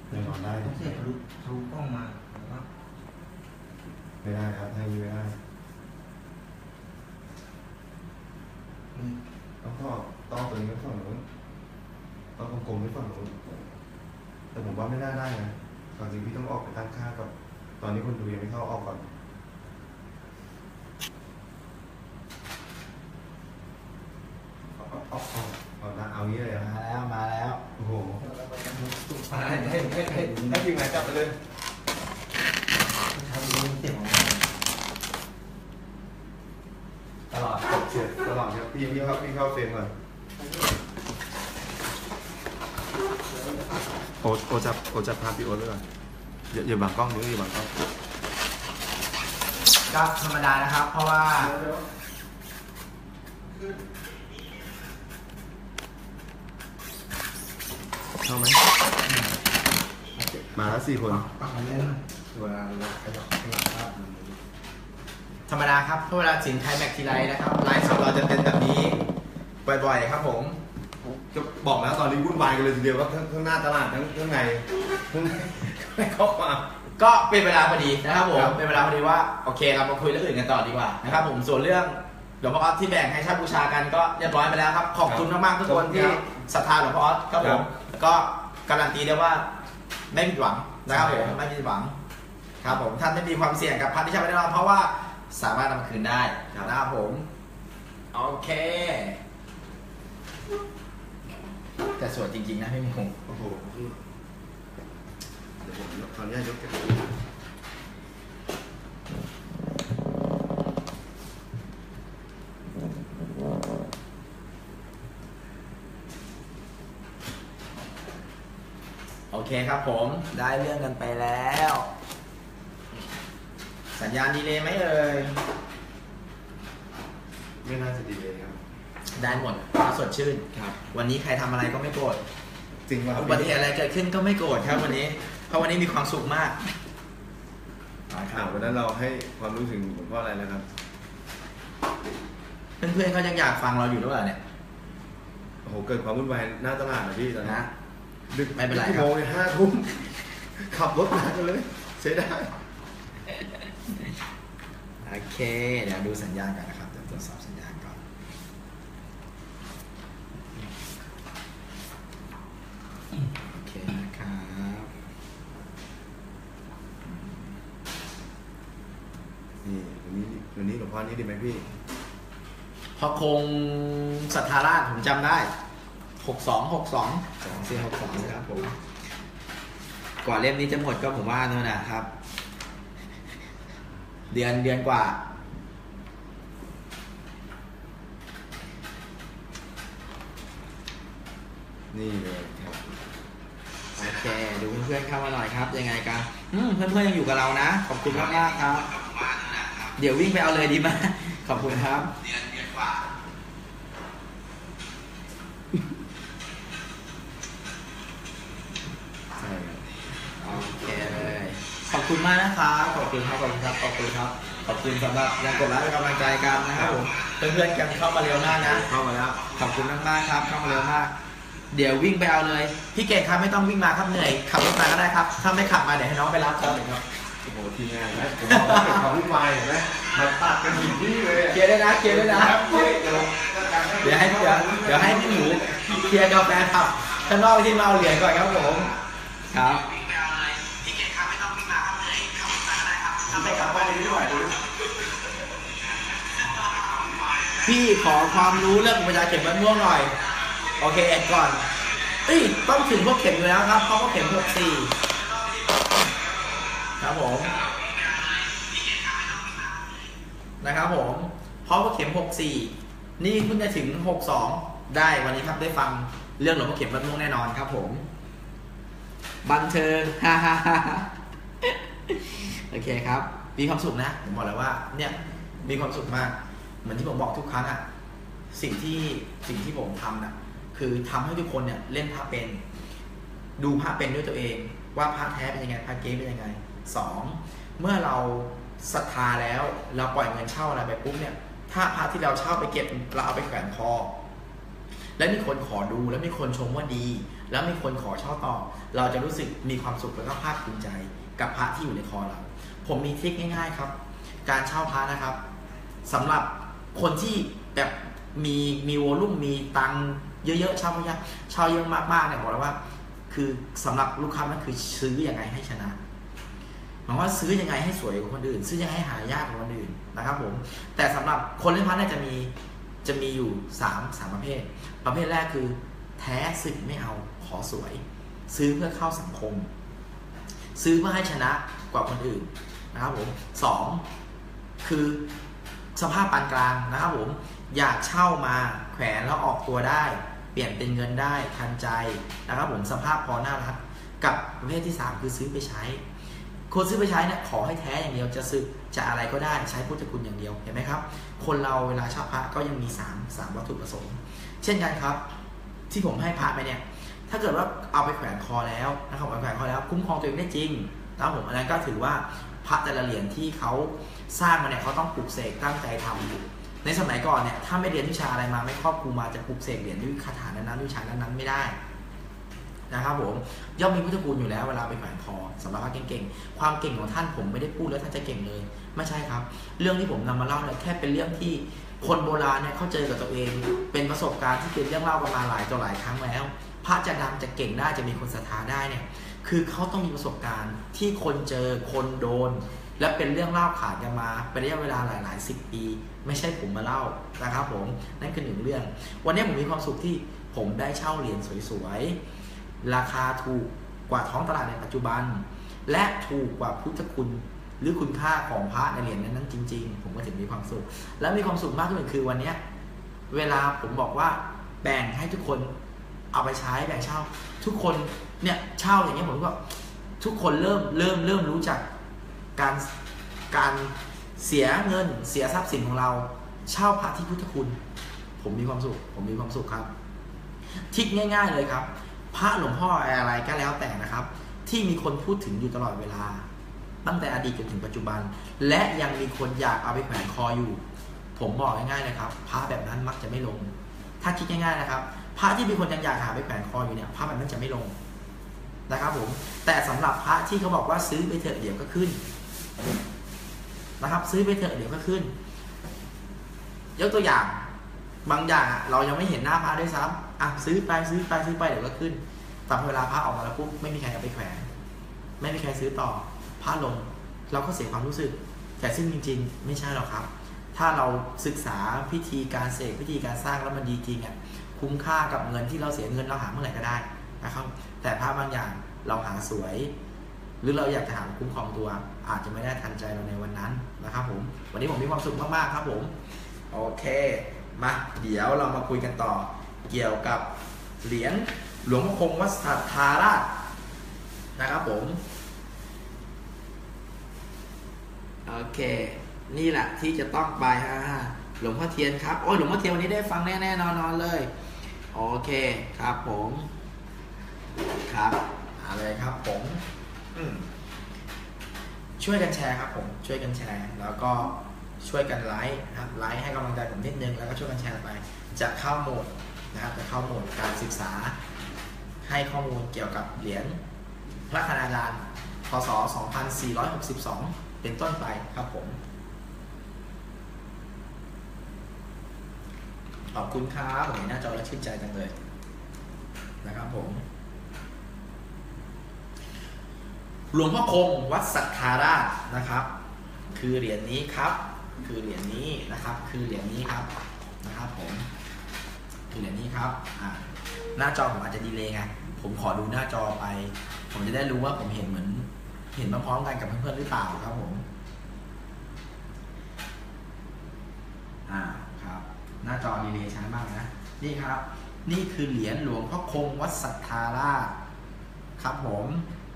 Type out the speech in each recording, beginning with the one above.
ยังนอนได้ต้องเสียทะลุกล้องมาครับไม่ได้ครับทางนี้ไม่ได้ต้องต้องตัวนี้ไปฝั่งนู้นต้องกลมๆไปฝั่งนู้นแต่ผมว่าไม่น่าได้นะตอนจริงพี่ต้องออกไปตั้งค่าก่อนตอนนี้คนดูยังไม่เข้าออกก่อนเอางี้เลยมาแล้วโอ้โหให้ทีมงานจับไปเลยตลอดครับพี่เข้าเฟรมก่อนโอจับภาพพี่โอ๊ตด้วยก่อนอย่าบังกล้องด้วยอย่าบังกล้องก็ธรรมดานะครับ เพราะว่าเข้าไหมมาแล้ว4 คนธรรมดาครับเพราะเวลาสินไทยแม็กทีไรนะครับไลฟ์สดเราจะเป็นแบบนี้บ่อยๆครับผมจะบอกแล้วตอนนี้วุ่นวายกันเลยทีเดียวว่าทั้งหน้าตลาดทั้งในเข้ามาก็เป็นเวลาพอดีนะครับผมเป็นเวลาพอดีว่าโอเคเรามาคุยเรื่องอื่นกันต่อดีกว่านะครับผมส่วนเรื่องหลวงพ่อออสที่แบ่งให้ชาติบูชากันก็เรียบร้อยไปแล้วครับขอบคุณมากๆทุกคนที่ศรัทธาหลวงพ่อออสครับผมก็การันตีได้ว่าไม่ผิดหวังนะครับผมไม่ผิดหวังครับผมท่านไม่มีความเสี่ยงกับพระที่ใช้ไม่ได้เพราะว่าสามารถนำมาคืนได้นะครับผมโอเคแต่สวยจริงๆนะพี่มุงโอ้โหเดี๋ยวผมขออนุญาตยกกันโอเคครับผมได้เรื่องกันไปแล้วสัญญาณดีเลยไหมเอ่ยไม่น่าจะดีเลยครับได้หมดสดชื่นครับวันนี้ใครทำอะไรก็ไม่โกรธจริงว่าอุบัติเหตุอะไรเกิดขึ้นก็ไม่โกรธครับวันนี้เพราะวันนี้มีความสุขมากวันนั้นเราให้ความรู้ถึงหลวงพ่ออะไรนะครับเพื่อนๆเขายังอยากฟังเราอยู่หรือเปล่าเนี่ยโอ้โหเกิดความวุ่นวายหน้าตลาดนะพี่ตอนนั้นดึกไม่เป็นไรครับโมง5 ทุ่มขับรถมากันเลยใช้ได้โอเคเดี๋ยวดูสัญญาณกันนะครับเดี๋ยวตรวจสอบสัญญาณก่อนโอเคนะครับนี่วันนี้หลวงพ่อนี่ดีไหมพี่พอคงศรัทธาราชผมจำได้62นะครับผมกว่าเล่มนี้จะหมดก็ผมว่านั่นนะครับเดือนกว่านี่เลยครับโอเคดูเพื่อนๆเข้ามาหน่อยครับยังไงกันเพื่อนๆยังอยู่กับเรานะขอบคุณมากๆครับเดี๋ยววิ่งไปเอาเลยดีไหมขอบคุณครับเดือนกว่าโอเคเลยขอบคุณมากนะครับขอบคุณครับขอบคุณครับขอบคุณครับขอบคุณสำหรับยังกดไลค์เป็นกำลังใจกันนะครับผมเพื่อนๆกันเข้ามาเร็วมากนะเข้ามาแล้วขอบคุณมากๆครับเข้ามาเร็วมากเดี๋ยววิ่งไปเอาเลยพี่เก่งครับไม่ต้องวิ่งมาครับเหนื่อยขับรถมาก็ได้ครับถ้าไม่ขับมาเดี๋ยวให้น้องไปรับครับโอ้โหทีมงานนะผมบอกว่าเป็นความวุ่นวายเห็นไหมมาตัดกันอยู่ที่เลยเคลียร์ได้นะเดี๋ยวให้พี่หมูเคลียร์กาแฟขับข้างนอกที่มาเอาเหรียญก่อนครับผมครับไม่กลับบ้านเลยด้วยพี่ขอความรู้เรื่องอุปยาเข็มมะม่วงหน่อยโอเคก่อนต้องถึงพวกเข็มอยู่แล้วครับเพราะว่าเข็ม64ครับผมนะครับผมเพราะว่าเข็ม64นี่เพิ่งจะถึง62ได้วันนี้ครับได้ฟังเรื่องหลวงพ่อเข็มมะม่วงแน่นอนครับผมบันเทิงฮ่าโอเคครับมีความสุขนะผมบอกเลยว่าเนี่ยมีความสุขมากเหมือนที่ผมบอกทุกครั้งอ่ะสิ่งที่ผมทำน่ะคือทำให้ทุกคนเนี่ยเล่นพระเป็นดูพระเป็นด้วยตัวเองว่าพระแท้เป็นยังไงพระเก๊เป็นยังไง2เมื่อเราศรัทธาแล้วเราปล่อยเงินเช่าอะไรไปปุ๊บเนี่ยถ้าพระที่เราเช่าไปเก็บเราเอาไปแขวนคอแล้วมีคนขอดูแล้วมีคนชมว่าดีแล้วมีคนขอเช่าต่อเราจะรู้สึกมีความสุขแล้วก็ภาคภูมิใจกับพระที่อยู่ในคอเราผมมีทริคง่ายๆครับการเช่าพระนะครับสำหรับคนที่แบบมีวอลุ่มมีตังเยอะๆเช่าเยอะมากๆเนี่ยบอกแล้วว่าคือสำหรับลูกค้ามันคือซื้อยังไงให้ชนะหมายว่าซื้อยังไงให้สวยกว่าคนอื่นซื้อยังไงให้หายากกว่าคนอื่นนะครับผมแต่สำหรับคนเล่นพระเนี่ยจะมีอยู่3ประเภทแรกคือแท้สึกไม่เอาขอสวยซื้อเพื่อเข้าสังคมซื้อเพื่อให้ชนะกว่าคนอื่นนะครับผม2คือสภาพปานกลางนะครับผมอยากเช่ามาแขวนแล้วออกตัวได้เปลี่ยนเป็นเงินได้ทันใจนะครับผมสภาพพอน่ารักกับประเภทที่3คือซื้อไปใช้คนซื้อไปใช้เนี่ยขอให้แท้อย่างเดียวจะซื้อจะอะไรก็ได้ใช้พุทธคุณอย่างเดียวเห็นไหมครับคนเราเวลาเช่าพระก็ยังมี3วัตถุประสงค์เช่นกันครับที่ผมให้พระไปเนี่ยถ้าเกิดว่าเอาไปแขวนคอแล้วนะครับเอาไปแขวนคอแล้วคุ้มครองตัวเองได้จริงนะครับผมอันนั้นก็ถือว่าพระแต่ละเหรียญที่เขาสร้างมาเนี่ยเขาต้องปลุกเสกตั้งใจทำในสมัยก่อนเนี่ยถ้าไม่เรียนวิชาอะไรมาไม่ครอบครูมาจะปลุกเสกเหรียญด้วยคาถานั้นๆวิชานั้นๆไม่ได้นะครับผมย่อมมีพุทธคุณอยู่แล้วเวลาไปแขวนคอสำหรับพระเก่งๆความเก่งของท่านผมไม่ได้พูดแล้วท่านจะเก่งเลยไม่ใช่ครับเรื่องที่ผมนำมาเล่าเนี่ยแค่เป็นเรื่องที่คนโบราณเนี่ยเขาเจอกับตัวเองเป็นประสบการณ์ที่เป็นเรื่องเล่ากันมาหลายต่อหลายครั้งแล้วพระจะดังจะเก่งได้จะมีคนศรัทธาได้เนี่ยคือเขาต้องมีประสบการณ์ที่คนเจอคนโดนและเป็นเรื่องเล่าขานกันมาเป็นระยะเวลาหลาย10 ปีไม่ใช่ผมมาเล่านะครับผมนั่นคือ1เรื่องวันนี้ผมมีความสุขที่ผมได้เช่าเหรียญสวยๆราคาถูกกว่าท้องตลาดในปัจจุบันและถูกกว่าพุทธคุณหรือคุณค่าของพระในเหรียญนั้นจริงๆผมก็ถึงมีความสุขและมีความสุขมากขึ้นคือวันนี้เวลาผมบอกว่าแบ่งให้ทุกคนเอาไปใช้แบ่งเช่าทุกคนเนี่ยเช่าอย่างเงี้ยผมก็ทุกคนเริ่มรู้จักการเสียเงินเสียทรัพย์สินของเราเช่าพระที่พุทธคุณผมมีความสุขครับทิศง่ายๆเลยครับพระหลวงพ่ออะไรก็แล้วแต่นะครับที่มีคนพูดถึงอยู่ตลอดเวลาตั้งแต่อดีตจนถึงปัจจุบันและยังมีคนอยากเอาไปแขวนคออยู่ผมบอกง่ายๆเลยครับพระแบบนั้นมักจะไม่ลงถ้าคิดง่ายๆนะครับพระที่มีคนยังอยากหาไปแขวนคออยู่เนี่ยพระแบบนั้นจะไม่ลงนะครับผมแต่สำหรับพระที่เขาบอกว่าซื้อไปเถอะเดี๋ยวก็ขึ้นนะครับซื้อไปเถอะเดี๋ยวก็ขึ้นยกตัวอย่างบางอย่างเรายังไม่เห็นหน้าพระด้วยซ้ำซื้อไปเดี๋ยวก็ขึ้นแต่เวลาพระออกมาแล้วปุ๊บไม่มีใครเอาไปแขวนไม่มีใครซื้อต่อพระลงเราก็เสียความรู้สึกแต่ซึ่งจริงๆไม่ใช่หรอกครับถ้าเราศึกษาพิธีการเสกพิธีการสร้างแล้วมันดีจริงคุ้มค่ากับเงินที่เราเสียเงินเราหาเมื่อไหร่ก็ได้นะครับแต่พระบางอย่างเราหาสวยหรือเราอยากจะหาคุ้มครองตัวอาจจะไม่ได้ทันใจเราในวันนั้นนะครับผมวันนี้ผมมีความสุขมากๆครับผมโอเคมาเดี๋ยวเรามาคุยกันต่อเกี่ยวกับเหรียญหลวงพ่อคงวัดสัทธาราชนะครับผมโอเคนี่แหละที่จะต้องไปหลวงพ่อเทียนครับโอ้ยหลวงพ่อเทียนวันนี้ได้ฟังแน่ๆนอนๆเลยโอเคครับผมครับอะไรครับผมช่วยกันแชร์ครับผมช่วยกันแชร์แล้วก็ช่วยกันไลค์นะครับไลค์ให้กำลังใจผมนิดนึงแล้วก็ช่วยกันแชร์ไปจะเข้าโหมดนะครับจะเข้าโหมดการศึกษาให้ข้อมูลเกี่ยวกับเหรียญพระคณาจารย์พ.ศ. 2462เป็นต้นไปครับผมขอบคุณครับผมเห็นหน้าจอแล้วชื่นใจจังเลยนะครับผมหลวงพ่อคงวัดสัทธาราชนะครับคือเหรียญนี้ครับคือเหรียญนี้นะครับคือเหรียญนี้ครับนะครับผมคือเหรียญนี้ครับหน้าจอผมอาจจะดีเลย์ไงผมขอดูหน้าจอไปผมจะได้รู้ว่าผมเห็นเหมือนเห็นพร้อมๆกันกับเพื่อนๆหรือเปล่าครับผมครับหน้าจอดีเลย์ช้ามากนะนี่ครับนี่คือเหรียญหลวงพ่อคงวัดสัทธาราชครับผม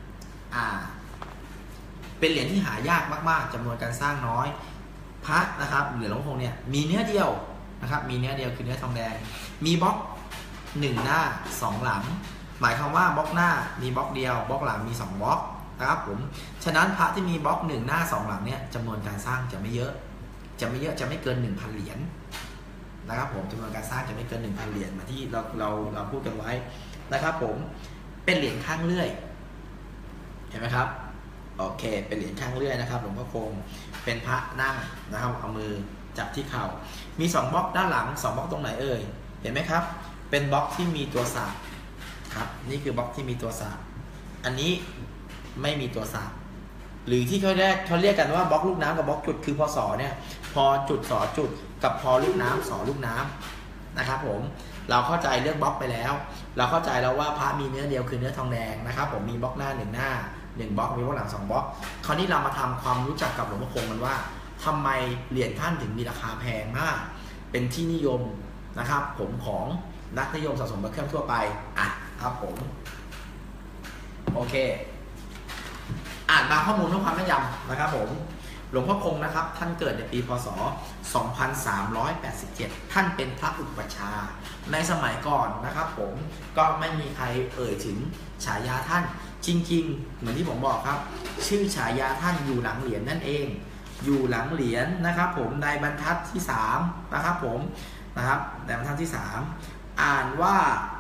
เป็นเหรียญที่หายากมากๆจำนวนการสร้างน้อยพระนะครับเหรียญหลวงพ่อคงเนี่ยมีเนื้อเดียวนะครับมีเนื้อเดียวคือเนื้อทองแดงมีบล็อก1หน้า2หลังหมายความว่าบล็อกหน้ามีบล็อกเดียวบล็อกหลังมี2บล็อกนะครับผมฉะนั้นพระที่มีบล็อก1หน้า2หลังเนี่ยจำนวนการสร้างจะไม่เยอะจะไม่เกิน 1,000 เหรียญนะครับผมจำนวนการสร้างจะไม่เกิน 1,000 เหรียญมาที่เราพูดกันไว้นะครับผมเป็นเหรียญข้างเลื่อยเห็นไหมครับโอเคเป็นเหรียญข้างเลื่อยนะครับหลวงพ่อคงเป็นพระนั่งนะครับเอามือจับที่เข่ามี2บล็อกด้านหลัง2บล็อกตรงไหนเอ่ยเห็นไหมครับเป็นบล็อกที่มีตัวสากครับนี่คือบล็อกที่มีตัวสากอันนี้ไม่มีตัวสากหรือที่เขาเรียกกันว่าบล็อกลูกน้ำกับบล็อกจุดคือพอสอเนี่ยพอจุดสอจุดกับพอลูกน้ำสอลูกน้ำนะครับผมเราเข้าใจเรื่องบล็อกไปแล้วเราเข้าใจแล้วว่าพระมีเนื้อเดียวคือเนื้อทองแดงนะครับผมมีบล็อกหน้า1หน้า1บล็อกมีบล็อกหลัง2บล็อกคราวนี้เรามาทำความรู้จักกับหลวงพ่อคงกันว่าทำไมเหรียญท่านถึงมีราคาแพงมากเป็นที่นิยมนะครับผมของนักนิยมสะสมพระเครื่องทั่วไปครับผมโอเคอ่านบางข้อมูลเพื่อความแม่นยำนะครับผมหลวงพ่อคงนะครับท่านเกิดในปีพศ 2387 ท่านเป็นพระอุปัชฌาย์ในสมัยก่อนนะครับผมก็ไม่มีใครเอ่ยถึงฉายาท่านจริงๆเหมือนที่ผมบอกครับชื่อฉายาท่านอยู่หลังเหรียญนั่นเองอยู่หลังเหรียญนะครับผมในบรรทัดที่3นะครับผมนะครับในบรรทัดที่3อ่านว่า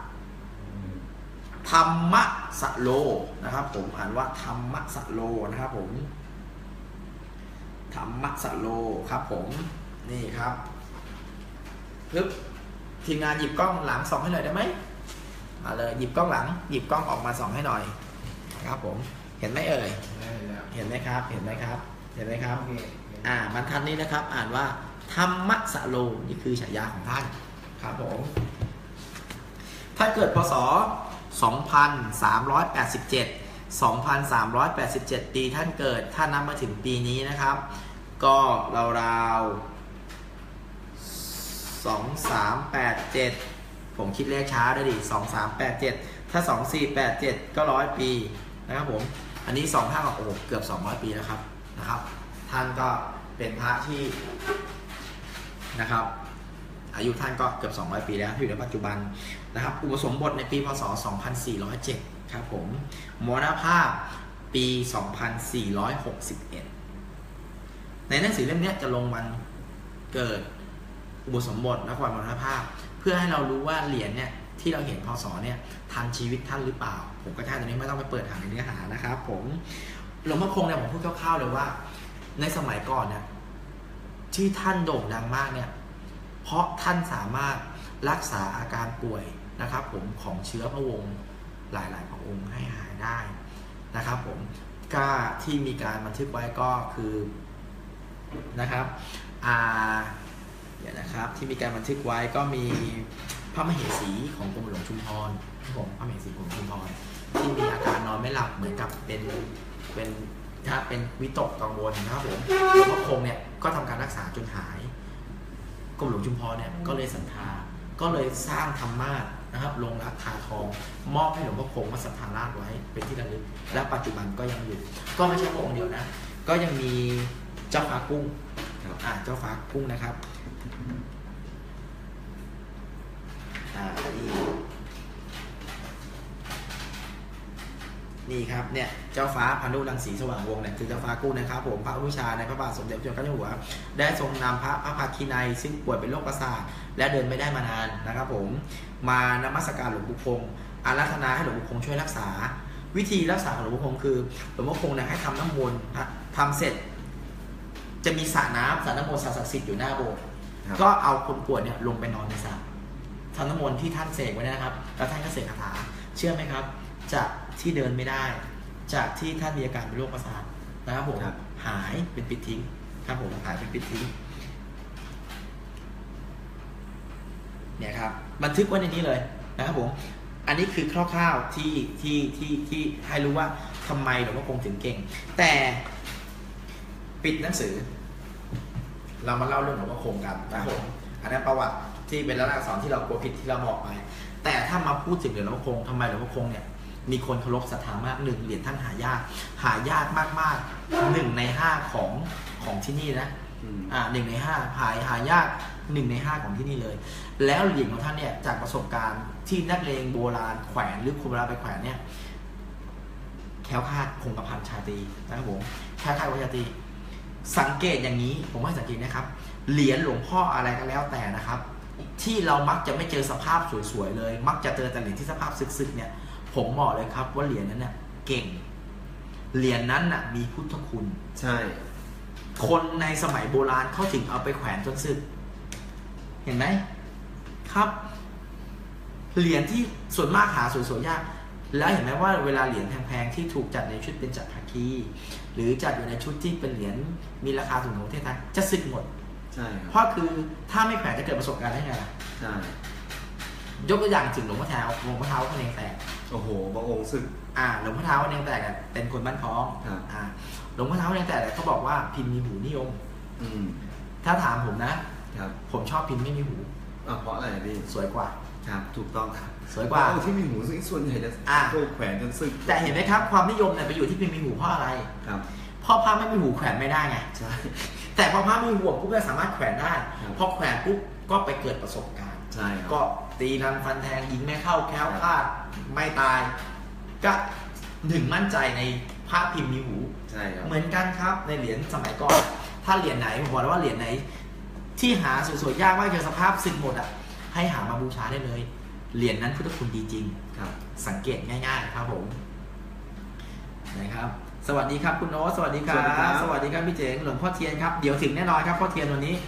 ธรรมสโลนะครับผมอ่านว่าธรรมสโลนะครับผมธรรมสโลครับผมนี่ครับปึ๊บทีมงานหยิบกล้องหลังส่องให้หน่อยได้ไหมมาเลยหยิบกล้องหลังหยิบกล้องออกมาส่องให้หน่อยนะครับผมเห็นไหมเอ่ยเห็นไหมครับเห็นไหมครับเห็นไหมครับบรรทัดนี้นะครับอ่านว่าธรรมสโลนี่คือฉายาของท่านครับผมถ้าเกิดพศ2387 ปีท่านเกิดถ้านับมาถึงปีนี้นะครับก็ราวๆ2387ผมคิดเลขช้าด้วยดิ2387ถ้า2487ก็100 ปีนะครับผมอันนี้25กับเกือบ200 ปีแล้วครับท่านก็เป็นพระที่นะครับอายุท่านก็เกือบ200 ปีแล้วอยู่ในปัจจุบันนะครับอุปสมบทในปีพศ 2407ครับผมมรณภาพปี 2461ในหนังสือเล่มนี้จะลงวันเกิดอุปสมบทและวันมรณภาพเพื่อให้เรารู้ว่าเหรียญเนี่ยที่เราเห็นพศเนี่ยทันชีวิตท่านหรือเปล่าผมก็แค่ตอนนี้ไม่ต้องไปเปิดหาในเนื้อหานะครับผมหลวงพ่อคงเนี่ยผมพูดคร่าวๆเลยว่าในสมัยก่อนเนี่ยที่ท่านโด่งดังมากเนี่ยเพราะท่านสามารถรักษาอาการป่วยนะครับผมของเชื้อพระวงศ์หลายๆพระองค์ให้หายได้นะครับผมก็ที่มีการบันทึกไว้ก็คือนะครับเดี๋ยวนะครับที่มีการบันทึกไว้ก็มีพระมเหสีของกรมหลวงชุมพรผมพระมเหสีของชุมพรที่มีอาการนอนไม่หลับเหมือนกับเป็นวิตกกังวลนะครับผมหลวงพ่อคงเนี่ยก็ทำการรักษาจนหายกรมหลวงชุมพรเนี่ยก็เลยศรัทธาก็เลยสร้างธรรมาสนะครับลงรักคาทองมอบให้หลวงพ่อคงวัดสัทธาราชไว้เป็นที่ระลึกและปัจจุบันก็ยังอยู่ก็ไม่ใช่พระองค์เดียวนะก็ยังมีเจ้าฟ้ากุ้งเจ้าฟ้ากุ้งนะครับนี่ครับเนี่ยเจ้าฟ้าพานุรังสีสว่างวงเนี่ยคือเจ้าฟ้ากุ้งนะครับผมพระวิชาในพระบาทสมเด็จพระเจ้าอยู่หัวได้ทรงนำพระภาคีนัยซึ่งป่วยเป็นโรคประสาทและเดินไม่ได้มานานนะครับผมมานมัสการหลวงปู่คงอาราธนาให้หลวงปู่คงช่วยรักษาวิธีรักษาของหลวงปู่คงคือหลวงพ่อคงเนี่ยให้ทำน้ำมนต์ทำเสร็จจะมีสระน้ำมนต์ศักดิ์สิทธิ์อยู่หน้าโบสถ์ก็เอาคนป่วยเนี่ยลงไปนอนในสระทำน้ำมนต์ที่ท่านเสกไว้นะครับแล้วท่านก็เสกคาถาเชื่อไหมครับจากที่เดินไม่ได้จากที่ท่านมีอาการเป็นโรคประสาทนะครับผมหายเป็นปิดทิ้งครับผมหายเป็นปิดทิ้งเนี่ยครับบันทึกไว้ในนี้เลยนะครับผมอันนี้คือคร่าวๆที่ให้รู้ว่าทำไมหลวงพ่อคงถึงเก่งแต่ปิดหนังสือเรามาเล่าเรื่องหลวงพ่อคงกันนะครับผมอันนั้นประวัติที่เป็นลักษณะอักษรที่เรากลัวผิดที่เราบอกไปแต่ถ้ามาพูดถึงหลวงพ่อคงทำไมหลวงพ่อคงเนี่ยมีคนเคารพศรัทธามาก1เหรียญท่านหายากมากๆ1 ใน 5ของที่นี่นะ1 ใน 5หายาก1 ใน 5ของที่นี่เลยแล้วเหรียญของท่านเนี่ยจากประสบการณ์ที่นักเลงโบราณแขวนหรือคนโบราณไปแขวนเนี่ยแคล้วคลาดคงกระพันชาตรีนะครับผมแคล้วคลาดชาตรีสังเกตอย่างนี้ผมให้สังเกตนะครับเหรียญหลวงพ่ออะไรก็แล้วแต่นะครับที่เรามักจะไม่เจอสภาพสวยๆเลย มักจะเจอแต่เหรียญที่สภาพสึกๆเนี่ยผมบอกเลยครับว่าเหรียญนั้นเนี่ยเก่งเหรียญนั้นน่ะมีพุทธคุณใช่คนในสมัยโบราณเขาถึงเอาไปแขวนจนสึกเห็นไหมครับเหรียญที่ส่วนมากหาสวยๆยากแล้วเห็นไหมว่าเวลาเหรียญแพงๆที่ถูกจัดในชุดเป็นจัดภาคีหรือจัดอยู่ในชุดที่เป็นเหรียญมีราคาสูงของประเทศไทยจะสึกหมดใช่เพราะคือถ้าไม่แขวนจะเกิดประสบการณ์ได้ไงล่ะใช่ยกตัวอย่างถึงหลวงพ่อเท้าพระเนงแตกโอ้โหบางองค์สึกหลวงพ่อเท้าพระเนงแตกเป็นคนบ้านท้องหลวงพ่อเท้าพระเนงแตกเขาบอกว่าพิมพ์มีหูนิยมถ้าถามผมนะครับผมชอบพิมพ์ไม่มีหูเพราะอะไรพี่สวยกว่าครับถูกต้องครับสวยกว่าที่มีหูส่วนใหญ่จะแขวนจนสึกแต่เห็นไหมครับความนิยมเนี่ยไปอยู่ที่พิมพ์มีหูเพราะอะไรครับเพราะพระไม่มีหูแขวนไม่ได้ไงใช่แต่พอพระมีหูปุ๊บก็สามารถแขวนได้พอแขวนปุ๊บก็ไปเกิดประสบการณ์ใช่ก็ตีนันฟันแทงยิงไม่เข้าแคล้วคลาดไม่ตายก็ถึงมั่นใจในพระพิมพ์มีหูใช่ครับเหมือนกันครับในเหรียญสมัยก่อนถ้าเหรียญไหนผมบอกแล้วว่าเหรียญไหนที่หาสวยๆยากมากเจอสภาพสึกหมดให้หามาบูชาได้เลยเหรียญนั้นพุทธคุณดีจริงครับสังเกตง่ายๆครับผมนะครับสวัสดีครับคุณโอ๊ตสวัสดีครับสวัสดีครับพี่เจ๋งหลวงพ่อเทียนครับเดี๋ยวถึงแน่นอนครับพ่อเทียนวันนี้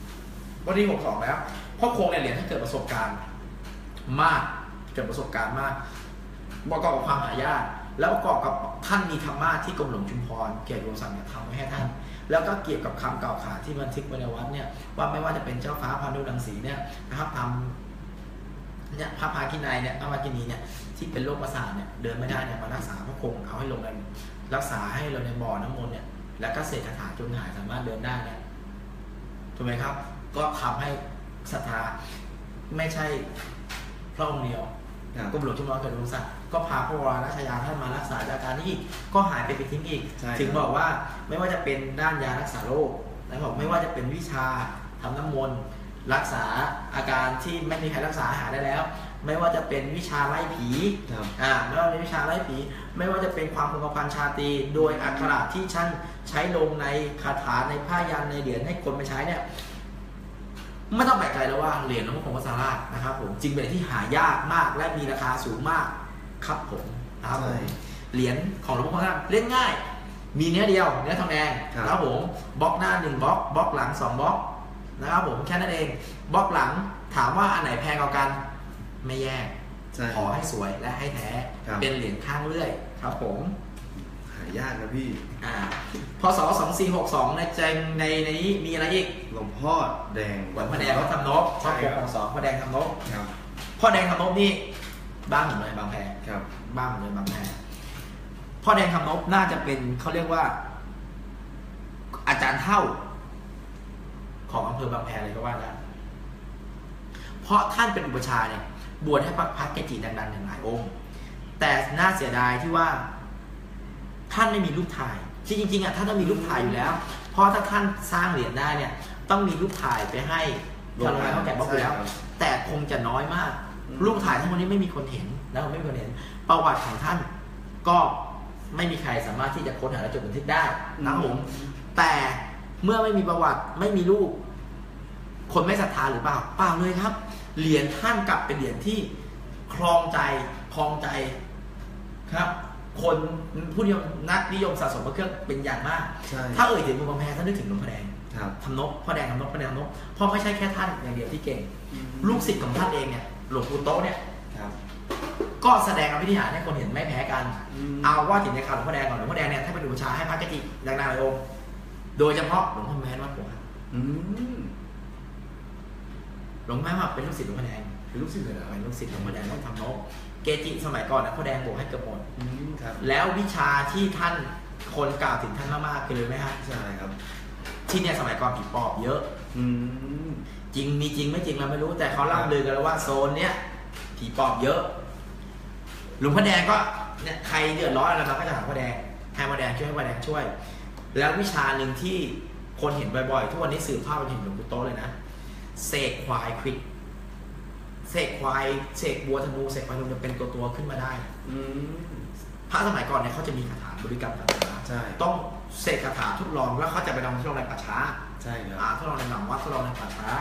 62แล้วพ่อโคงในเหรียญถ้าเกิดประสบการณ์มากเกิดประสบการณ์มากประกอบกับความหายากแล้วประกอบกับท่านมีธรรมะที่กรมหลวงชุมพรเกียรติวงศ์ศักดิ์เนี่ยทำไว้ให้ท่านแล้วก็เกี่ยวกับคำกล่าวขานที่บันทึกไว้ในวัดเนี่ยว่าไม่ว่าจะเป็นเจ้าฟ้าพานุรังสีเนี่ยนะครับทำเนี่ยพระพาคินัยเนี่ยพระพาคินีเนี่ยที่เป็นโรคประสาทเนี่ยเดินไม่ได้เนี่ยมารักษาพระคงเอาให้ลงในรักษาให้เราในบ่อน้ำมนต์เนี่ยแล้วก็เสกคาถาจนหายสามารถเดินได้เนี่ยถูกไหมครับก็ทำให้ศรัทธาไม่ใช่พระองค์เดียวกรมหลวงชุมพรเกิดวงศักดิ์ก็พาพระวรราชยาท่านมารักษาอาการนี้ก็หายไปทิ้งอีกถึงบอกว่าไม่ว่าจะเป็นด้านยารักษาโรคแล้วบอกไม่ว่าจะเป็นวิชาทำน้ำมนต์รักษาอาการที่ไม่มีใครรักษาหายได้แล้วไม่ว่าจะเป็นวิชาไล่ผีไม่ว่าเป็นวิชาไล่ผีไม่ว่าจะเป็นความคงกระพันชาตรีโดยอักขระที่ท่านใช้ลงในคาถาในผ้ายันในเหรียญให้คนไปใช้เนี่ยไม่ต้องแปลกใจแล้วว่าเหรียญหลวงพ่อคงวัดสาราชนะครับผมจริงเป็นที่หายากมากและมีราคาสูงมากครับผมนะครับเหรียญของหลวงพ่อคงวัดสาราชเล่นง่ายมีเนื้อเดียวเนื้อทองแดงนะครับผมบล็อกหน้า1บล็อกบล็อกหลัง2บล็อกนะครับผมแค่นั้นเองบล็อกหลังถามว่าอันไหนแพงกว่ากันไม่แยกขอให้สวยและให้แท้เป็นเหรียญข้างเลื่อยครับผมหายากนะพี่พศ2462ในนี้มีอะไรอีกหลวงพ่อแดงหลวงพ่อแดงเขาทำนกพ่อคงของพ่อแดงทำนกพ่อแดงทำนกนี่บ้านผมเลยบางแพบ้านผมเลยบางแพพ่อแดงทำนกน่าจะเป็นเขาเรียกว่าอาจารย์เท่าของอำเภอบางแพเลยก็ว่าได้เพราะท่านเป็นอุปชาเนี่ยบวชให้พระเกจิดังๆหลายองค์แต่น่าเสียดายที่ว่าท่านไม่มีรูปถ่ายที่จริงๆท่านต้องมีรูปถ่ายอยู่แล้วเพราะถ้าท่านสร้างเหรียญได้เนี่ยต้องมีรูปถ่ายไปให้ทางโรงงานเขาแกะบล็อกอยู่แล้วแต่คงจะน้อยมากรูปถ่ายทั้งหมดนี้ไม่มีคนเห็นแล้วไม่มีคนเห็นประวัติของท่านก็ไม่มีใครสามารถที่จะค้นหาและจดบันทึกได้นะครับผมแต่เมื่อไม่มีประวัติไม่มีรูปคนไม่ศรัทธาหรือเปล่าเปล่าเลยครับเหรียญท่านกลับเป็นเหรียญที่คลองใจครับคนผู้นิยมนักนิยมสะสมพระเครื่องเป็นอย่างมากถ้าเอ่ยถึงบุญบางแพท่านนึกถึงหลวงพ่อแดงทำนกพ่อแดงทำนกพ่อแดงทำนกเพราะไม่ใช่แค่ท่านอย่างเดียวที่เก่งลูกศิษย์ของท่านเองเนี่ยหลวงปู่โต๊ะเนี่ยก็แสดงอภินิหารให้คนเห็นไม่แพ้กันเอาว่าถึงในข่าวหลวงพ่อแดงก่อนหลวงพ่อแดงเนี่ยถ้าเป็นอุปชาให้พระเกจิดังๆหลายองค์โดยเฉพาะหลวงพ่อแม้นวัดโพธิ์หลวงพ่อแม้นเป็นลูกศิษย์หลวงพ่อแดงเป็นลูกศิษย์เลยนะเป็นลูกศิษย์หลวงพ่อแดงต้องทำนกเกจิสมัยก่อนนะพ่อแดงโบกให้เกือบหมดแล้ววิชาที่ท่านคนกล่าวถึงท่านมากๆคือเลยไหมฮะใช่ครับที่เนี่ยสมัยก่อนผีปอบเยอะจริงมีจริงไม่จริงเราไม่รู้แต่เขาเล่าลือกันแล้วว่าโซนเนี้ยผีปอบเยอะหลวงพ่อแดงก็เนี่ยใครเดือดร้อนอะไรมาก็จะหาพ่อแดงให้พ่อแดงช่วยให้พ่อแดงช่วยแล้ววิชาหนึ่งที่คนเห็นบ่อยๆทุกวันนี้สืบทอดไปถึงหลวงปู่โตเลยนะเสกควายควิดเสกควายเสกบัวธนูเสกควายธนูจะเป็นตัวขึ้นมาได้พระสมัยก่อนเนี่ยเขาจะมีคาถาบริกรรมคาถาต้องเสกคาถาทดลองแล้วเขาจะไปลองทดลองในป่าช้าใช่ครับทดลองในหนังวัดทดลองในป่าช้า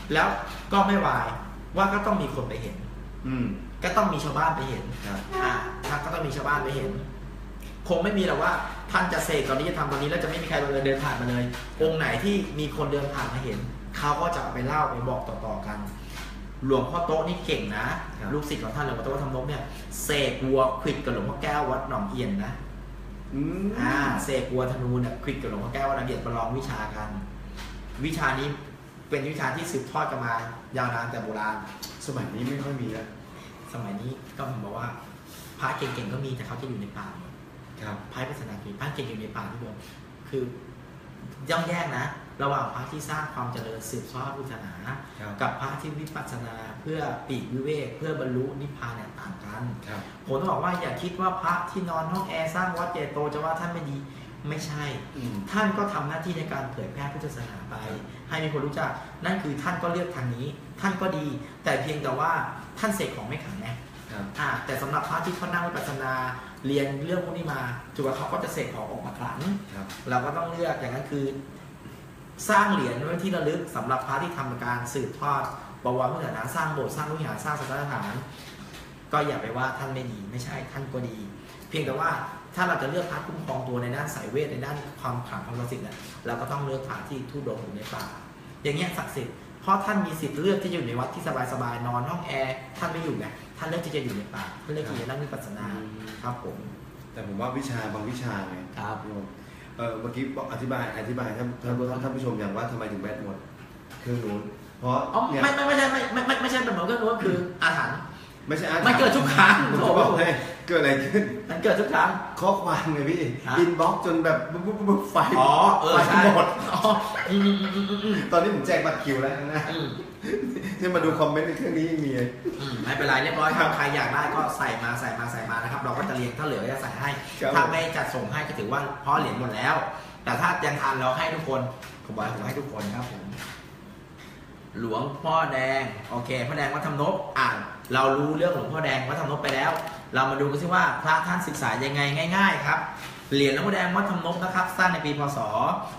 แล้วก็ไม่วายว่าก็ต้องมีคนไปเห็น ก็ต้องมีชาวบ้านไปเห็นครับท่านก็ต้องมีชาวบ้านไปเห็น คงไม่มีหรอกว่าท่านจะเสกตอนนี้จะทำตอนนี้แล้วจะไม่มีใครเดินผ่านมาเลยองค์ไหนที่มีคนเดินผ่านมาเห็นเขาก็จะไปเล่าไปบอกต่อๆกัน หลวงพ่อโต๊ะนี่เก่งนะลูกศิษย์ของท่านหลวงพ่อโต๊ะธรรมนพเนี่ยเสกวัวขวิดกับหลวงพ่อแก้ววัดหนองเอียนนะเสกวัวธนูเนี่ยขวิดกับหลวงพ่อแก้ววัดหนองเอียนประลองวิชากันวิชานี้เป็นวิชาที่สืบทอดกันมายาวนานแต่โบราณสมัยนี้ไม่ค่อยมีแล้วสมัยนี้ก็ผมบอกว่าพระเก่งๆก็มีแต่เขาจะอยู่ในป่าครับพระศาสนาเก่งพระเก่งอยู่ในป่าที่ผมคือย่อมแยกนะระหว่างพระที่สร้างความเจริญสืบทอดพุทธศาสนากับพระที่วิปัสสนาเพื่อปีกวิเวกเพื่อบรรลุนิพพานเนี่ยต่างกันผมต้องบอกว่าอย่าคิดว่าพระที่นอนห้องแอร์สร้างวัดใหญ่โตจะว่าท่านไม่ดีไม่ใช่ท่านก็ทำหน้าที่ในการเผยแพร่พุทธศาสนาไปให้มีคนรู้จักนั่นคือท่านก็เลือกทางนี้ท่านก็ดีแต่เพียงแต่ว่าท่านเสกของไม่ขังไงแต่สำหรับพระที่เขานั่งวิปัสสนาเรียนเรื่องพวกนี้มาถือว่าเขาก็จะเสกของออกมาขลังเราก็ต้องเลือกอย่างนั้นคือสร้างเหรียญไว้ที่ระลึกสำหรับพระที่ทำการสืบทอดประวัติพุทธศาสนาสร้างโบสถ์สร้างวิหารสร้างสถานสถานก็อย่าไปว่าท่านไม่ดีไม่ใช่ท่านก็ดี เพียงแต่ว่าถ้าเราจะเลือกพระคุ้มครองตัวในด้านสายเวทในด้านความขลังความศักดิ์สิทธิ์เนี่ยเราก็ต้องเลือกพระที่ทุดงอยู่ในป่าอย่างเงี้ยศักดิ์สิทธิ์เพราะท่านมีสิทธิ์เลือกที่จะอยู่ในวัดที่สบายๆนอนห้องแอร์ท่านไม่อยู่ไงท่านเลือกที่จะอยู่ในป่าท่านเลือกที่จะนั่งวิปัสสนาครับผมแต่ผมว่าวิชาบางวิชาไงครับเมื่อกี้บอกอธิบายท่านผู้ชมอย่างว่าทำไมถึงแบตหมดเครื่องนู้นเพราะไม่ใช่เป็นหมดเครื่องนู้นคืออาถรรพ์ไม่ใช่อาถรรพ์มันเกิดทุกครั้งผมบอกเลยเกิดอะไรขึ้นมันเกิดทุกครั้งข้อความไงพี่อินบ็อกจนแบบไฟหมดตอนนี้ผมแจกบัตรคิวแล้วนะที่มาดูคอมเมนต์ในเครื่องนี้ยังมีไม่เป็นไรเรียบร้อยครับใครอยากได้ก็ใส่มานะครับเราก็จะเรียงถ้าเหลือจะใส่ให้ถ้าไม่จัดส่งให้ก็ถือว่าเพราะเหรียญหมดแล้วแต่ถ้ายังทันเราให้ทุกคนผมบอกผมให้ทุกคนครับผมหลวงพ่อแดงโอเคพ่อแดงวัดธรรมนพเรารู้เรื่องหลวงพ่อแดงวัดธรรมนพไปแล้วเรามาดูกันซิว่าพระท่านศึกษายังไงง่ายๆครับเหรียญหลวงพ่อแดงวัดธรรมนพนะครับสร้างในปีพศ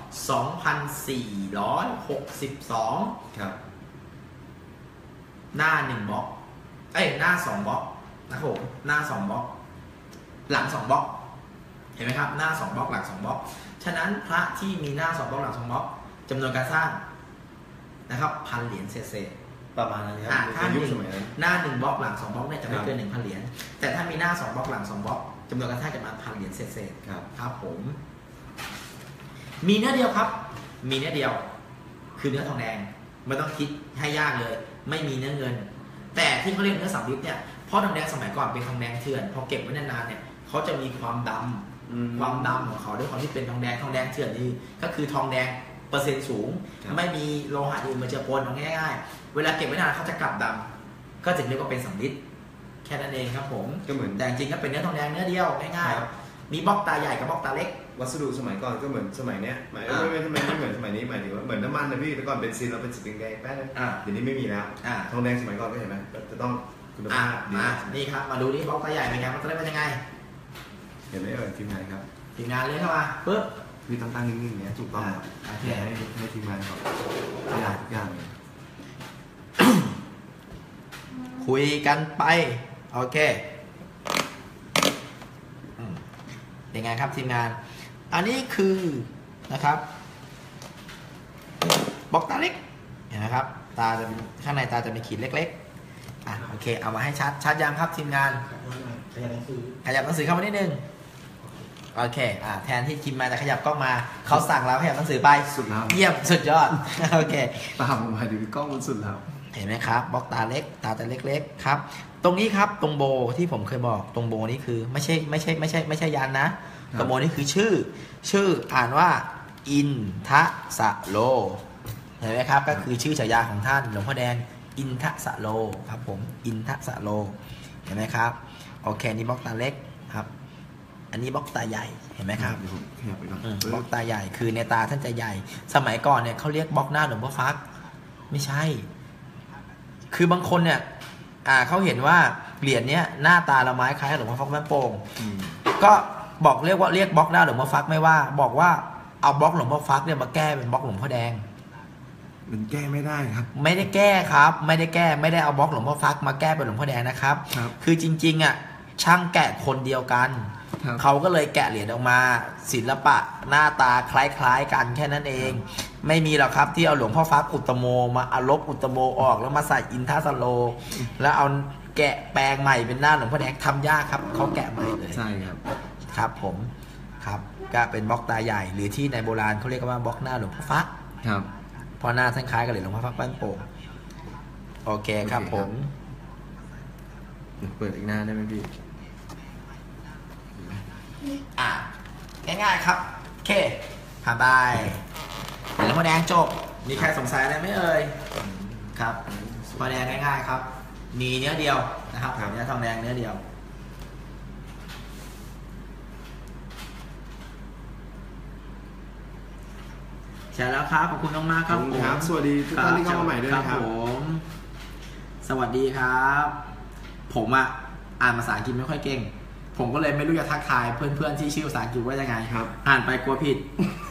2462 ครับหน้า1บล็อกหน้า2บล็อกนะครับผมหน้า2บล็อกหลัง2บล็อกเห็นไหมครับหน้า2บล็อกหลัง2บล็อกฉะนั้นพระที่มีหน้า2บล็อกหลัง2บล็อกจำนวนการสร้างนะครับ1,000 เหรียญเศษประมาณนั้นครับถ้าหน้า1บล็อกหลัง2บล็อกเนี่ยจะไม่เกิน 1,000 เหรียญแต่ถ้ามีหน้า2บล็อกหลัง2บล็อกจำนวนการสร้างจะประมาณ1,000 เหรียญเศษครับผมมีเนื้อเดียวครับมีเนื้อเดียวคือเนื้อทองแดงไม่ต้องคิดให้ยากเลยไม่มีเนื้อเงินแต่ที่เขาเรียกเนื้อสำริดเนี่ยเพราะทองแดงสมัยก่อนเป็นทองแดงเถื่อนพอเก็บไว้นานๆเนี่ยเขาจะมีความดำของเขาด้วยความที่เป็นทองแดงเถื่อนนี่ก็คือทองแดงเปอร์เซ็นต์สูงไม่มีโลหะอื่นมาเจือปนง่ายๆเวลาเก็บไว้นานเขาจะกลับดำก็จึงเรียกว่าเป็นสำริดแค่นั้นเองครับผมก็เหมือนแต่จริงก็เป็นเนื้อทองแดงเนื้อเดียวง่ายๆมีบล็อกตาใหญ่กับบล็อกตาเล็กวัสดุสมัยก่อนก็เหมือนสมัยเนี้ยไม่เหมือนสมัยนี้หมายถึงว่าเหมือนน้ำมันนะพี่แต่ก่อนเป็นซินเราเป็นสีแดงแป๊ดเลยเดี๋ยวนี้ไม่มีแล้วทองแดงสมัยก่อนก็เห็นไหมจะต้องคุณภาพดีนี่ครับมาดูนี่บล็อกตาใหญ่เป็นไงมันจะได้เป็นยังไงเห็นไหมทีมงานครับทีมงานเลยเข้ามาปึ๊บพี่ตั้งนิ่งๆอย่างนี้ถูกต้องครับให้ทีมงานเขาอย่างคุยกันไปโอเคยังไงครับทีมงานอันนี้คือนะครับบล็อกตาเล็กเห็นไหมครับตาจะข้างในตาจะมีขีดเล็กๆโอเคเอามาให้ชัดยังครับทีมงานขยับหนังสือเข้ามานิดนึงโอเคแทนที่คิมมาจะขยับกล้องมาเขาสั่งเราขยับหนังสือไปสุดแล้วเยี่ยมสุดยอดโอเคตามผมมาดูกล้องมันสุดแล้วเห็นไหมครับบล็อกตาเล็กตาแต่เล็กๆครับตรงนี้ครับตรงโบที่ผมเคยบอกตรงโบนี่คือไม่ใช่ยันนะตรงโบนี่คือชื่ออ่านว่าอินทะสะโลเห็นไหมครับก็คือชื่อฉายาของท่านหลวงพ่อแดงอินทะสะโลครับผมอินทะสะโลเห็นไหมครับโอเคนี่บล็อกตาเล็กครับอันนี้บล็อกตาใหญ่เห็นไหมครับบล็อกตาใหญ่คือในตาท่านจะใหญ่สมัยก่อนเนี่ยเขาเรียกบล็อกหน้าหลวงพ่อฟักไม่ใช่คือบางคนเนี่ยเขาเห็นว่าเหรียญเนี้ยหน้าตาละไม้คล้ายหลวงพ่อฟักแม่โป่งก็บอกเรียกบล็อกหน้าหลวงพ่อฟักไม่ว่าบอกว่าเอาบล็อกหลวงพ่อฟักเนี่ยมาแก้เป็นบล็อกหลวงพ่อแดงมันแก้ไม่ได้ครับไม่ได้แก้ครับไม่ได้แก้ไม่ได้เอาบล็อกหลวงพ่อฟักมาแก้เป็นหลวงพ่อแดงนะครับครับคือจริงๆอ่ะช่างแกะคนเดียวกันครับเขาก็เลยแกะเหรียญออกมาศิลปะหน้าตาคล้ายๆกันแค่นั้นเอง ไม่มีหรอกครับที่เอาหลวงพ่อฟักอุตโมมาเอาลบอุตโมออกแล้วมาใส่อินทัสโล แล้วเอาแกะแปลงใหม่เป็นหน้าหลวงพ่อแดงทำยากครับเขาแกะใหม่เลยใช่ครับครับผมครับก็เป็นบล็อกตาใหญ่หรือที่ในโบราณเขาเรียกว่าบล็อกหน้าหลวงพ่อฟักครับเพราะหน้าท่านคล้ายกับเหรียญหลวงพ่อฟักบ้านโป่งโอเคครับผมเปิดอีกหน้าได้ไหมพี่อ่ะง่ายๆครับโอเคผ่านไปเหรียญหลวงพ่อแดงจบมีใครสงสัยอะไรไหมเอ่ยครับหลวงพ่อแดงง่ายๆครับมีเนื้อเดียวนะครับครับเนื้อทองแดงเนื้อเดียวใช่แล้วครับขอบคุณมากๆครับผมครับ สวัสดีทุกท่านที่เข้ามาใหม่ด้วยนะครับผมสวัสดีครับ ผมอ่ะอ่านภาษาอังกฤษไม่ค่อยเก่ง ผมก็เลยไม่รู้จะทักทายเพื่อนๆที่ชื่อภาษาอังกฤษว่ายังไงครับอ่านไปกลัวผิด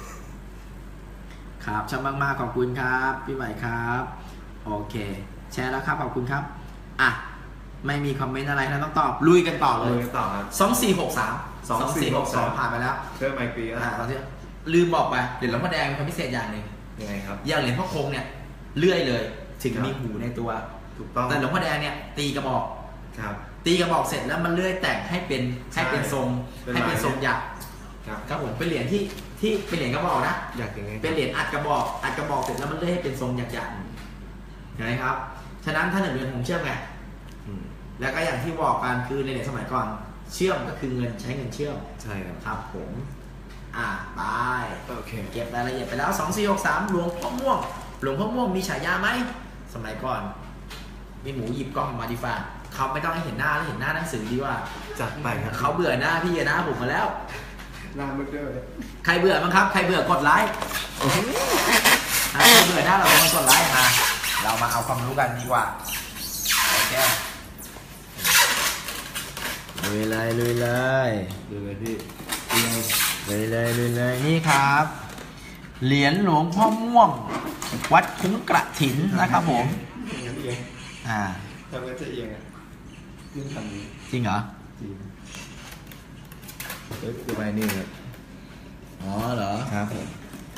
ครับชอบมากๆขอบคุณครับพี่ใหม่ครับ โอเค แชร์แล้วครับขอบคุณครับอ่ะไม่มีคอมเมนต์อะไรนะต้องตอบลุยกันต่อเลยกันต่อครับ 2463 ผ่านไปแล้วเริ่มไมค์ปีแล้วตอนที่ลืมบอกไปเหรียญหลวงพ่อแดงมีความพิเศษอย่างหนึ่งยังไงครับอย่างเหรียญพ่อคงเนี่ยเลื่อยเลยถึงครับมีหูในตัวถูกต้องแต่หลวงพ่อแดงเนี่ยตีกระบอกครับตีกระบอกเสร็จแล้วมันเลื่อยแต่งให้เป็นใช่ทรงเป็นให้เป็นลายทรงหยักครับครับผมเป็นเหรียญที่เป็นเหรียญกระบอกนะอยากยังไงเป็นเหรียญอัดกระบอกเสร็จแล้วมันเลื่อยให้เป็นทรงหยักๆเห็นไหมครับฉะนั้นถ้า1 เดือนผมเชื่อมไงอืมแล้วก็อย่างที่บอกกันคือในเหรียญสมัยก่อนเชื่อมก็คือเงินใช้เงินเชื่อมใช่ครับครับผมไปโอเคเก็บรายละเอียดไปแล้ว2463หลวงพ่อม่วงหลวงพ่อม่วงมีฉายาไหมสมัยก่อนมีหมูหยิบกล้องมาดีฟ้าเขาไม่ต้องให้เห็นหน้าแล้วเห็นหน้าหนังสือดีว่าจัดไปครับเขาเบื่อหน้าพี่หน้าผมมาแล้วหน้ามืดด้วยใครเบื่อบ้างครับ ใครเบื่อกดไลค์ใครเบื่อหน้าเรามากดไลค์มาเรามาเอาความรู้กันดีกว่าโอเคลุยเลยดูเลยพี่เลยนี่ครับเหรียญหลวงพ่อม่วง วัดคุ้งกระถินนะครับผมอ่าทำกันจะเอียงอ่ะขึ้นทำนี้จริงเหรอจริงดูไปนี่ครับอ๋อเหรอครับผม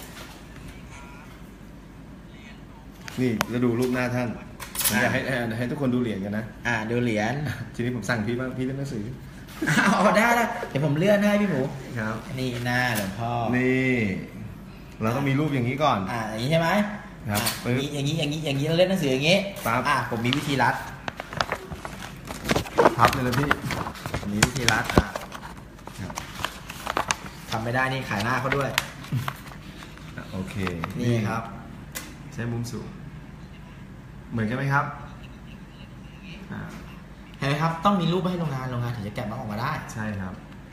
นี่แล้วดูรูปหน้าท่านผมอยากให้ทุกคนดูเหรียญกันนะดูเหรียญทีนี้ผมสั่งพี่บ้างพี่เล่นหนังสือเอาได้เดี๋ยวผมเลื่อนให้พี่หมูครับนี่หน้าหลวงพ่อนี่เราต้องมีรูปอย่างนี้ก่อนอย่างนี้ใช่ไหมครับอย่างนี้เราเล่นหนังสืออย่างนี้ปั๊บผมมีวิธีรัดพับเลยนะพี่ผมมีวิธีรัดครับทำไม่ได้นี่ขายหน้าเขาด้วยโอเคนี่ครับใช้มุมสูงเหมือนกันไหมครับเห็นไหมครับ ต้องมีรูปให้โรงงานถึงจะแกะมันออกมาได้ใช่ครับ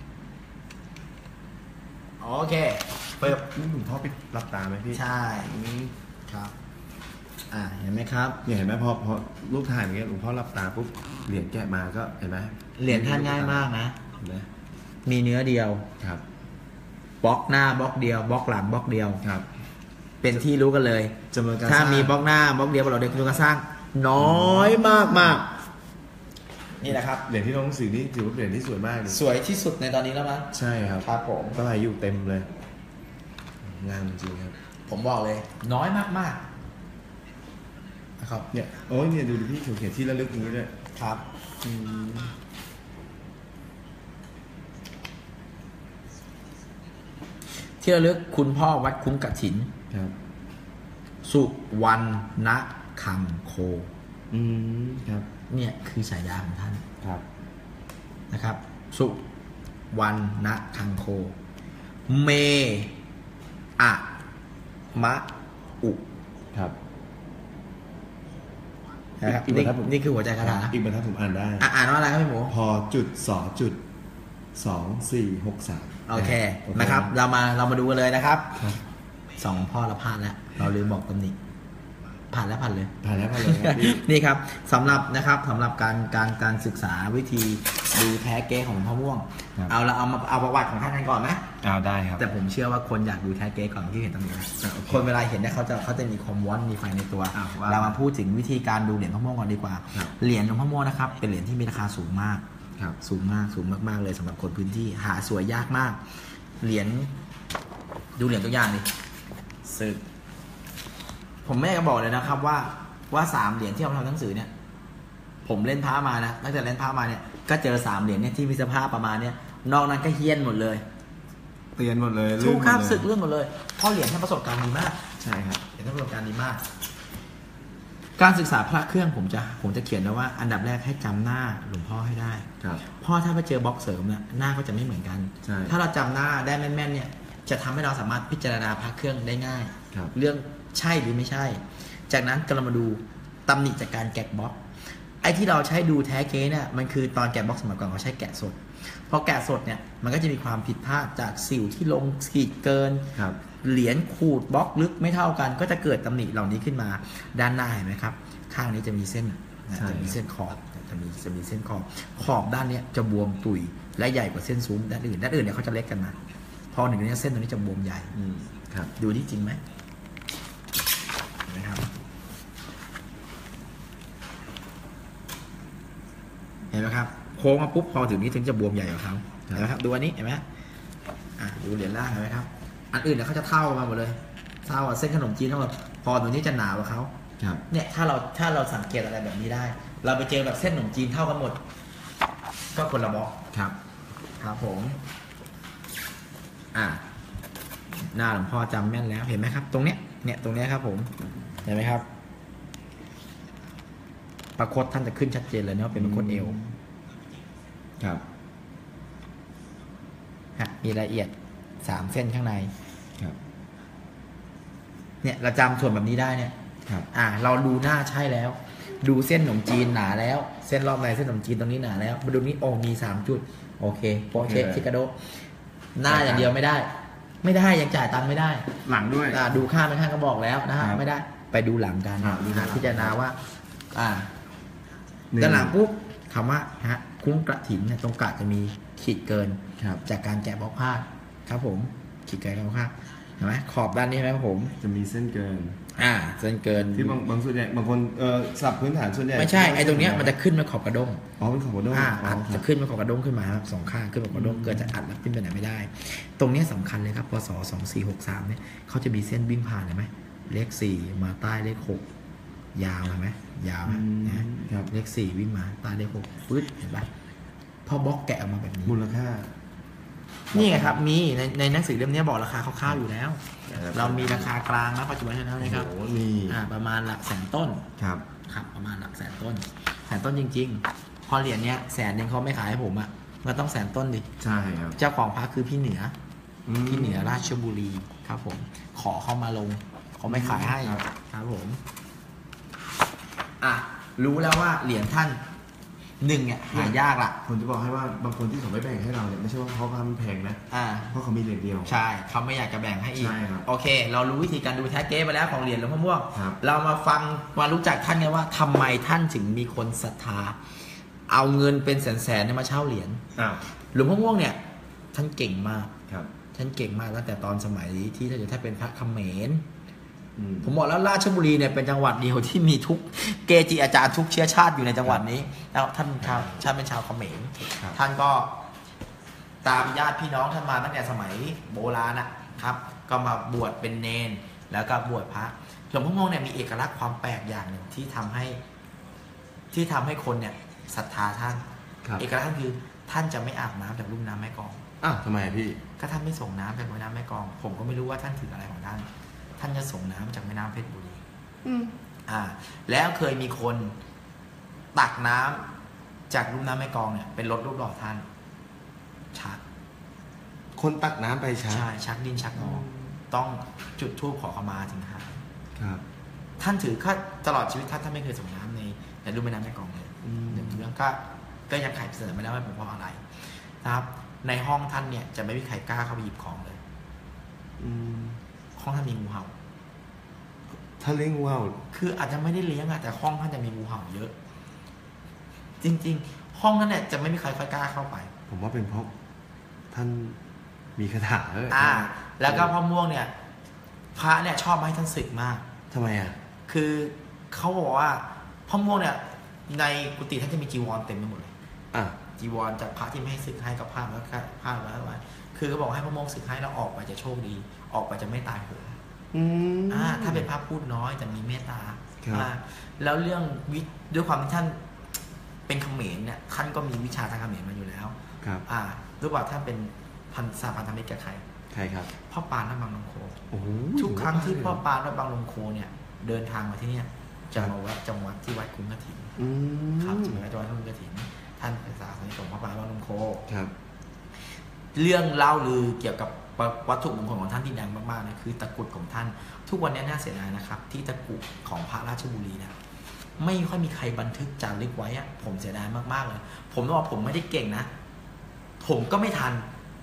โอเคเปิดนี่หลวงพ่อปิดรับตาไหมพี่ใช่ครับเห็นไหมครับเนี่ยเห็นไหมพอรูปถ่ายอย่างเงี้ยหลวงพ่อรับตาปุ๊บเหรียญแกะมาก็เห็นไหมเหรียญท่านง่ายมากนะเห็นไหมมีเนื้อเดียวครับบล็อกหน้าบล็อกเดียวบล็อกหลังบล็อกเดียวครับเป็นที่รู้กันเลยจำนวนการถ้าสร้างมีบล็อกหน้าบล็อกเดียวเราเด็กจะสร้างน้อยมากนี่แหละครับเหรียญที่ลงหนังสือนี่ถือว่าเหรียญที่สวยมากเลยสวยที่สุดในตอนนี้แล้วมั้งใช่ครับครับผมก็ลายอยู่เต็มเลย งามจริงครับผมบอกเลย น้อยมากๆนะครับเนี่ยโอ้ยเนี่ยดูดิพี่เขียนที่ระลึกอย่างนี้ด้วยครับ ที่ระลึกคุณพ่อวัดคุ้มกฐินครับสุวรรณคังโคครับเนี่ยคือฉายาของท่านครับนะครับ สุวรรณคังโค เมอะมะอุครับนะครับอีกบรรทัดผมนี่คือหัวใจคาถาอีกบรรทัดผมอ่านได้อ่านว่าอะไรครับพี่หมูพอจุด2.2463 โอเคนะครับ เรามาดูกันเลยนะครับสองพ่อเราพลาดแล้ว เราลืมบอกตำหนิผ่านแล้วเลยผ่านแล้วครับพี่นี่ครับสำหรับการศึกษาวิธีดูแท้เก๊ของหลวงพ่อม่วงครับเอาประวัติของท่านกันก่อนไหมเอาได้ครับแต่ผมเชื่อว่าคนอยากดูแท้เก๊ก่อนที่เห็นตรงนี้โอเคคนเวลาเห็นเนี่ยเขาจะมีความวอนมีไฟในตัวว่าเรามาพูดถึงวิธีการดูเหรียญหลวงพ่อม่วงก่อนดีกว่าครับเหรียญหลวงพ่อม่วงนะครับเป็นเหรียญที่มีราคาสูงมากครับสูงมากเลยสำหรับคนพื้นที่หาสวยยากมาก เหรียญดูเหรียญตัวอย่างดิสึกผมไม่ได้บอกเลยนะครับว่า3 เหรียญที่เราทำหนังสือเนี่ยผมเล่นพระมานะตั้งแต่เล่นพระมาเนี่ยก็เจอ3 เหรียญเนี่ยที่มีสภาพประมาณเนี่ยนอกนั้นก็เฮี้ยนหมดเลยเตือนหมดเลยทุกคราบลื่นหมดเลยสึกเรื่องหมดเลยเพราะเหรียญท่านประสบการณ์ดีมากใช่ครับเหรียญท่านประสบการณ์ดีมาก การศึกษาพระเครื่องผมจะเขียนไว้ว่าอันดับแรกให้จำหน้าหลวงพ่อให้ได้ครับเพราะถ้าไปเจอบล็อกเสริมเนี่ยหน้าก็จะไม่เหมือนกันใช่ถ้าเราจำหน้าได้แม่นๆเนี่ยจะทำให้เราสามารถพิจารณาพระเครื่องได้ง่ายครับเรื่องใช่หรือไม่ใช่ จากนั้นก็เรามาดูตำหนิจากการแกะบล็อกไอ้ที่เราใช้ดูแท้เก๊เนี่ยมันคือตอนแกะบล็อกสมัยก่อนเขาใช้แกะสดพอแกะสดเนี่ยมันก็จะมีความผิดพลาดจากสิวที่ลงขีดเกินครับเหรียญขูดบล็อกลึกไม่เท่ากัน ก็จะเกิดตำหนิเหล่านี้ขึ้นมาด้านหน้าเห็นไหมครับข้างนี้จะมีเส้นนะใช่จะมีเส้นขอบจะมีเส้นขอบด้านเนี้ยจะบวมตุยและใหญ่กว่าเส้นซุ้มด้านอื่นเนี่ยเขาจะเล็กกันนะพอหนึ่งนี้เส้นตรงนี้จะบวมใหญ่ครับดูที่จริงไหมเห็นไหมครับเห็นไหมครับโค้งมาปุ๊บพอถึงนี้ถึงจะบวมใหญ่กว่าเขาเห็นไหมครับดูอันนี้เห็นไหมดูเหรียญล่างเห็นไหมครับอันอื่นเนี่ยเขาจะเท่ากันมาหมดเลยเท่ากับเส้นขนมจีนทั้งหมดพอตรงนี้จะหนากว่าเขาครับเนี่ยถ้าเราสังเกตอะไรแบบนี้ได้ เราไปเจอแบบเส้นขนมจีนเท่ากันหมด ก็คนละบล็อกครับครับผมหน้าหลวงพ่อจำแม่นแล้วเห็นไหมครับ ตรงเนี้ยเนี่ยตรงเนี้ยครับผมเห็นไหมครับประคตท่านจะขึ้นชัดเจนเลยเนาะเป็นประคตเอวครับมีรายละเอียด3 เส้นข้างในครับเนี่ยเราจำส่วนแบบนี้ได้เนี่ยครับเราดูหน้าใช่แล้ว ดูเส้นขนมจีนหนาแล้ว เส้นรอบในเส้นขนมจีนตรงนี้หนาแล้วมาดูนี้โอ้มี3 จุดโอเคโปะเช็คชิคาโดหน้าอย่างเดียวไม่ได้ยังจ่ายตังค์ไม่ได้หลังด้วยดูข้างเป็นข้างก็บอกแล้วนะฮะครับไม่ได้ไปดูหลังกันครับดูหลังพิจารณาว่าหนึ่งด้านหลังปุ๊บคำว่าคุ้งกระถินเนี่ยตรงกะจะมีขีดเกินครับจากการแกะบล็อกผ้าครับผมขีดเกินบล็อกผ้าเห็นไหมขอบด้านนี้เห็นไหมครับผมจะมีเส้นเกินเส้นเกินที่บางส่วนใหญ่บางคนสับพื้นฐานส่วนใหญ่ไม่ใช่ไอ้ตรงเนี้ยมันจะขึ้นมาขอบกระด้งอ๋อเป็นของกระด้งจะขึ้นมาขอบกระด้งขึ้นมาครับ2 ข้างขึ้นมาขอบกระด้งเกิดจากอัดแล้วขึ้นไปไหนไม่ได้ ตรงเนี้ยสำคัญเลยครับพศ2463เนี่ยเขาจะมีเส้นวิ่งผ่านเห็นไหมเลข4มาใต้เลข6ยาวเห็นไหมยาวนะครับ เลข4วิ่งมาใต้เลข6ปึ๊ดเห็นปะพอบล็อกแกะออกมาแบบนี้มูลค่านี่ไงครับมีในหนังสือเล่มนี้บอกราคาคร่าวๆอยู่แล้ว เรามีราคากลางนะปัจจุบันแล้วนะครับโอ้โหมีประมาณหลักแสนต้นครับครับประมาณหลักแสนต้นจริงๆ พอเหรียญเนี้ย100,000เขาไม่ขายให้ผมอ่ะมันต้อง100,000 ต้นดิใช่ครับเจ้าของพระคือพี่เหนือพี่เหนือราชบุรีครับผมขอเข้ามาลงเขาไม่ขายให้ครับผมรู้แล้วว่าเหรียญท่านเนี่ยหายากละผมจะบอกให้ว่าบางคนที่เขาไม่แบ่งให้เราเนี่ยไม่ใช่ว่าเพราะว่ามันแพงนะเพราะเขามีเหรียญเดียวใช่เขาไม่อยากจะแบ่งให้อีกใช่ครับโอเค เรารู้วิธีการดูแท้เก๊ไปแล้วของเหรียญหลวงพ่อม่วงครับเรามาฟังมารู้จักท่านกันว่าทำไมท่านถึงมีคนศรัทธา เอาเงินเป็นแสนๆมาเช่าเหรียญหลวงพ่อม่วงเนี่ยท่านเก่งมากครับท่านเก่งมากตั้งแต่ตอนสมัยที่ท่านเป็นพระเขมรผมบอกแล้วราชบุรีเนี่ยเป็นจังหวัดเดียวที่มีทุกเกจิอาจารย์ทุกเชื้อชาติอยู่ในจังหวัดนี้แล้วท่านเป็นชาวเขมรท่านก็ตามญาติพี่น้องท่านมาตั้งแต่สมัยโบราณนะครับ ก็มาบวชเป็นเนนแล้วก็บวชพระหลวงพ่อม่วงเนี่ยมีเอกลักษณ์ความแปลกอย่างหนึ่งที่ทำให้คนเนี่ยศรัทธาท่านเอกลักษณ์คือท่านจะไม่อาบน้ำจากลุ่มน้ำแม่กลองทำไมพี่ก็ท่านไม่ส่งน้ำจากแม่น้ำแม่กลองผมก็ไม่รู้ว่าท่านถืออะไรของท่านจะส่งน้ำจากแม่น้ำเพชรบุรีแล้วเคยมีคนตักน้ำจากลุ่มน้ำแม่กลองเนี่ยเป็นรถรูปหล่อท่านชักคนตักน้ำไปช้าใช่ชักดินชักงอต้องจุดธูปขอขมาถึงครับครับท่านถือตลอดชีวิตท่านไม่เคยส่งน้ำในลุ่มแม่น้ำแม่กลองเลยหนึ่งเรื่องก็ยังไขเสนอไม่ได้ว่าเป็นเพราะอะไรนะครับในห้องท่านเนี่ยจะไม่มีใครกล้าเข้าไปหยิบของเลยห้องท่านมีงูเห่าถ้าเลี้ยงงูเห่าคืออาจจะไม่ได้เลี้ยงแต่ห้องท่านจะมีงูเห่าเยอะ จริงๆห้องนั้นเนี่ยจะไม่มีใครค่อยกล้าเข้าไปผมว่าเป็นเพราะท่านมีคาถาด้วยแล้วก็พ่อม่วงเนี่ยพระเนี่ยชอบให้ท่านศึกมากทำไมอ่ะคือเขาบอกว่าพ่อม่วงเนี่ยในกุฏิท่านจะมีจีวรเต็มไปหมดเลย จีวรจากพระที่ไม่ให้ศึกให้กับพระแล้วก็พระไว้คือเขาบอกให้พ่อม่วงศึกให้แล้วออกไปจะโชคดี ออกไปจะไม่ตายโหงถ้าเป็นพระพูดน้อยจะมีเมตตา แล้วเรื่องด้วยความที่ท่านเป็นเขมรเนี่ยท่านก็มีวิชาทางเขมรมาอยู่แล้วครับรู้ว่าท่านเป็นสาพันธมิตรกับใครครับพ่อปานวัดบางลงโคทุทุกครั้งที่พ่อปานวัดบางลงโคเนี่ยเดินทางมาที่เนี่ยจะมาแวะจังหวัดที่วัดคุ้งกระถิ่นครับจะมาแวะจังหวัดคุ้งกระถิ่นท่านเป็นศาสนิกของพ่อปานวัดบางลงโคครับเรื่องเล่าลือเกี่ยวกับวัตถุมงคลของท่านที่ดังมากๆนะคือตะกรุดของท่านทุกวันนี้น่าเสียดายนะครับที่ตะกรุดของพระราชบุรีเนี่ยไม่ค่อยมีใครบันทึกจารึกไว้อะผมเสียดายมากๆเลยผมต้องบอกผมไม่ได้เก่งนะผมก็ไม่ทัน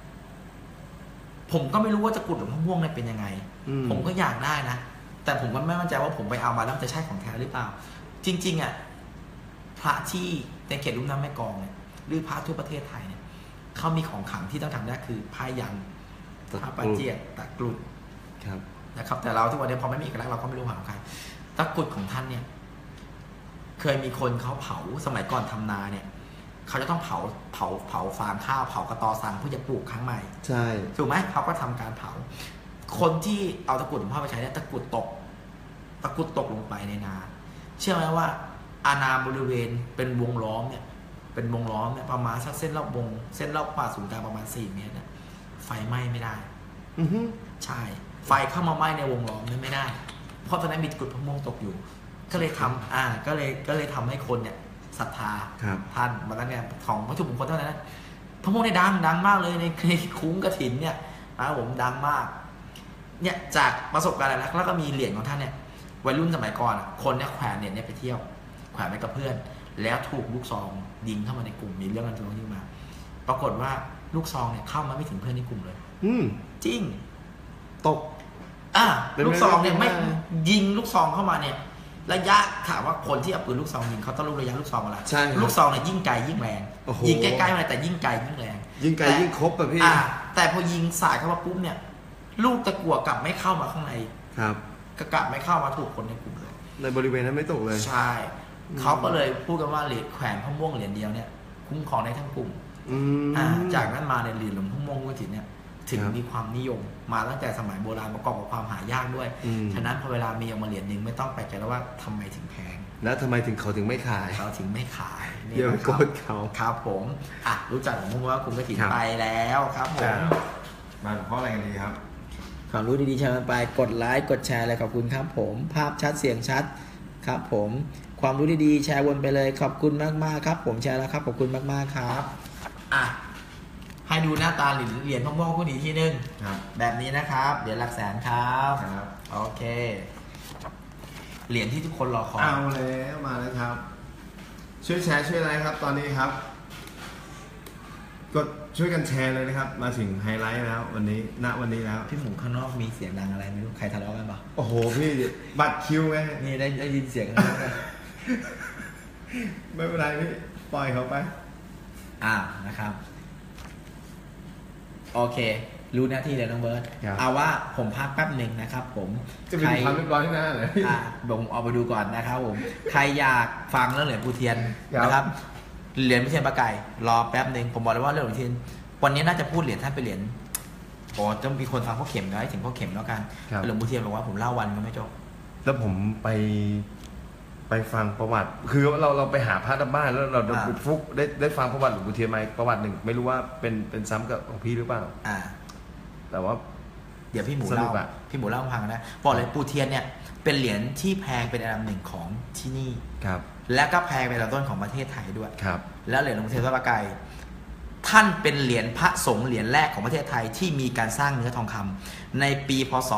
ผมก็ไม่รู้ว่าตะกรุดหลวงพ่อม่วงเนี่ยเป็นยังไงผมก็อยากได้นะแต่ผมก็ไม่มั่นใจว่าผมไปเอามาแล้วจะใช่ของแท้หรือเปล่าจริงๆอ่ะพระที่ในเขตลุ่มน้ำแม่กลองเนี่ยหรือพระทั่วประเทศไทยเนี่ยเขามีของขลังที่ต้องทำได้คือผ้ายันผ้าปัจเจียตะกรุดนะครับแต่เราทุกวันนี้พอไม่มีเอกลักษณ์เราก็ไม่รู้หาของใครตะกรุดของท่านเนี่ยเคยมีคนเขาเผาสมัยก่อนทำนาเนี่ยเขาจะต้องเผาฟางข้าวเผากระตอซังเพื่อจะปลูกครั้งใหม่ใช่ถูกไหมเขาก็ทำการเผาคนที่เอาตะกรุดของพ่อไปใช้เนี่ยตะกรุดตกลงไปในนาเชื่อไหมว่าอาณาบริเวณเป็นวงล้อมเนี่ยประมาณสักเส้นรอบวงเส้นรอบป่าศูนย์กลางประมาณ4 เมตรเนี่ยไฟไหม้ไม่ได้ใช่ไฟเข้ามาไหม้ในวงล้อมนั้นไม่ได้เพราะตอนนั้นมีตะกรุดพ่อม่วงตกอยู่ก็เลยทำก็เลยทำให้คนเนี่ยศรัทธาท่านมาตั้งแต่ของวัตถุมงคลเท่านั้นพระม่วงเนี่ยดังมากเลยในคุ้งกฐินเนี่ยผมดังมากเนี่ยจากประสบการณ์แล้วก็มีเหรียญของท่านเนี่ยวัยรุ่นสมัยก่อนคนเนี่ยแขวนเหรียญเนี่ยไปเที่ยวแขวนไปกับเพื่อนแล้วถูกลูกซองยิงเข้ามาในกลุ่มมีเรื่องกันตรงนี้มาปรากฏว่าลูกซองเนี่ยเข้ามาไม่ถึงเพื่อนในกลุ่มเลยจริงตกลูกซองเนี่ยไม่ยิงลูกซองเข้ามาเนี่ยระยะถามว่าคนที่เอาปืนลูกซองยิงเขาต้องรู้ระยะลูกซองอะไรลูกซองเนี่ยยิ่งไกลยิ่งแรงยิงใกล้ๆมาแต่ยิ่งไกลยิ่งแรงยิ่งไกลยิ่งครบอะพี่แต่พอยิงสายเข้ามาปุ๊บเนี่ยลูกตะกั่วกลับไม่เข้ามาข้างในครับกลับไม่เข้ามาถูกคนในกลุ่มเลยในบริเวณนั้นไม่ตกเลยใช่เขาก็เลยพูดกันว่าเหรียญแขวนพ่อม่วงเหรียญเดียวเนี่ยคุ้มครองได้ทั้งกลุ่มจากนั้นมาในเหรียญหลวงพ่อม่วงก็ถึงเนี่ยถึงมีความนิยมมาตั้งแต่สมัยโบราณประกอบกับความหายากด้วยฉะนั้นพอเวลามีออกมาเหรียญนึงไม่ต้องแปลกใจแล้วว่าทำไมถึงแพงแล้วทำไมถึงเขาถึงไม่ขายเขาถึงไม่ขายเดี๋ยวโกดเขาครับผมรู้จักหลวงพ่อว่าคุณกฐินไปแล้วครับผมมาหลวงพ่ออะไรกันดีครับความรู้ดีๆแชร์กันไปกดไลค์กดแชร์เลยขอบคุณครับผมภาพชัดเสียงชัดครับผมความรู้ดีๆแชร์วนไปเลยขอบคุณมากๆครับผมแชร์แล้วครับขอบคุณมากๆครับให้ดูหน้าตาเหรียญพ่อม่วงคู่นี้ที่นึงแบบนี้นะครับเหรียญหลักแสนครับโอเคเหรียญที่ทุกคนรอคอยเอาแล้วมาแล้วครับช่วยแชร์ช่วยอะไรครับตอนนี้ครับกดช่วยกันแชร์เลยนะครับมาถึงไฮไลท์แล้ววันนี้วันนี้แล้วพี่หมูข้างนอกมีเสียงดังอะไรไม่รู้ใครทะเลาะกันปะโอ้โหพี่บัตรคิวไงนี่ได้ยินเสียงกันไม่เป็นไรพี่ปล่อยเขาไปนะครับโอเครู้หน้าที่เลยน้องเบิร์ตเอาว่าผมพักแป๊บหนึ่งนะครับผมจะเป็นความเรียบร้อยที่หน้าเลยผมเอาไปดูก่อนนะครับผมใครอยากฟังเรื่องเหรียญปูเทียนนะครับเหรียญปูเทียนปลาไก่รอแป๊บหนึ่งผมบอกเลยว่าเรื่องเหรียญปูเทียนวันนี้น่าจะพูดเหรียญท่านเป็นเหรียญจะมีคนฟังพ่อเข็มน้อยถึงพ่อเข็มแล้วกันเหรียญปูเทียนบอกว่าผมเล่าวันก็ไม่จบแล้วผมไปฟังประวัติคือเราไปหาพระตำบ้านแล้วเราฟุกได้ฟังประวัติหลวงปู่เทียนมาประวัติหนึ่งไม่รู้ว่าเป็นซ้ำกับของพี่หรือเปล่าแต่ว่าเดี๋ยวพี่หมูเล่าฟังนะบอกเลยปู่เทียนเนี่ยเป็นเหรียญที่แพงเป็นอันดับหนึ่งของที่นี่ครับและก็แพงเป็นอันดับต้นของประเทศไทยด้วยครับแล้วเหรียญหลวงปู่เทียนวัดพระไกรท่านเป็นเหรียญพระสงฆ์เหรียญแรกของประเทศไทยที่มีการสร้างเนื้อทองคำในปีพศ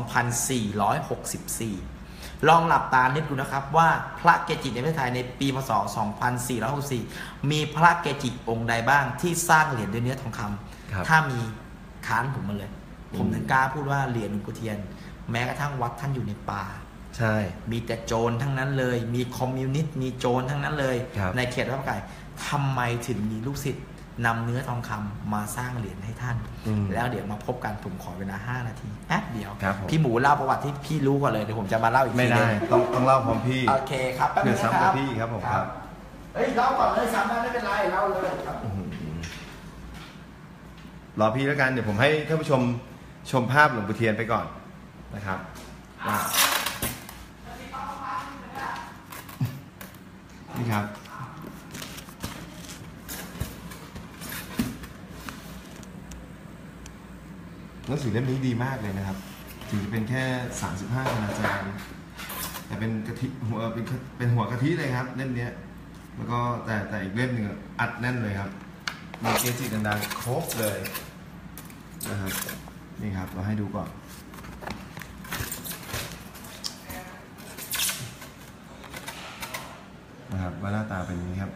2464ลองหลับตานึกดูนะครับว่าพระเกจิในประเทศไทยในปีพศ 2464มีพระเกจิองค์ใดบ้างที่สร้างเหรียญด้วยเนื้อทองคำถ้ามีค้านผมมาเลยผมถึงกล้าพูดว่าเหรียญหลวงปู่เทียนแม้กระทั่งวัดท่านอยู่ในป่าใช่มีแต่โจรทั้งนั้นเลย มีคอมมิวนิสต์มีโจรทั้งนั้นเลย ในเขตวัดพระไก่ทำไมถึงมีลูกศิษย์นำเนื้อทองคำมาสร้างเหรียญให้ท่าน แล้วเดี๋ยวมาพบกันผมขอเวลา5 นาทีแป๊บเดียวพี่หมูเล่าประวัติที่พี่รู้ก่อนเลยเดี๋ยวผมจะมาเล่าอีกทีไม่ได้ต้องเล่าพร้อมพี่โอเคครับแป๊บนึเพื่องนะซ้ำคกัรับบ พี่ครับผมครับเฮ้ยเล่าก่อนเลยซ้ำได้ไม่เป็นไรเล่าเลยครับรอพี่แล้วกันเดี๋ยวผมให้ท่านผู้ชมชมภาพหลวงปู่เทียนไปก่อนนะครับนี่ครับหนังสือเล่มนี้ดีมากเลยนะครับถึงจะเป็นแค่35 คณาจารย์แต่เป็นกะทิหัวเป็นหัวกะทิเลยครับเล่มนี้แล้วก็แต่อีกเล่มหนึ่งอัดแน่นเลยครับมีเกจิดังๆครบเลยนะครับนี่ครับเราให้ดูก่อนนะครับว่าหน้าตาเป็นอย่างนี้ครับ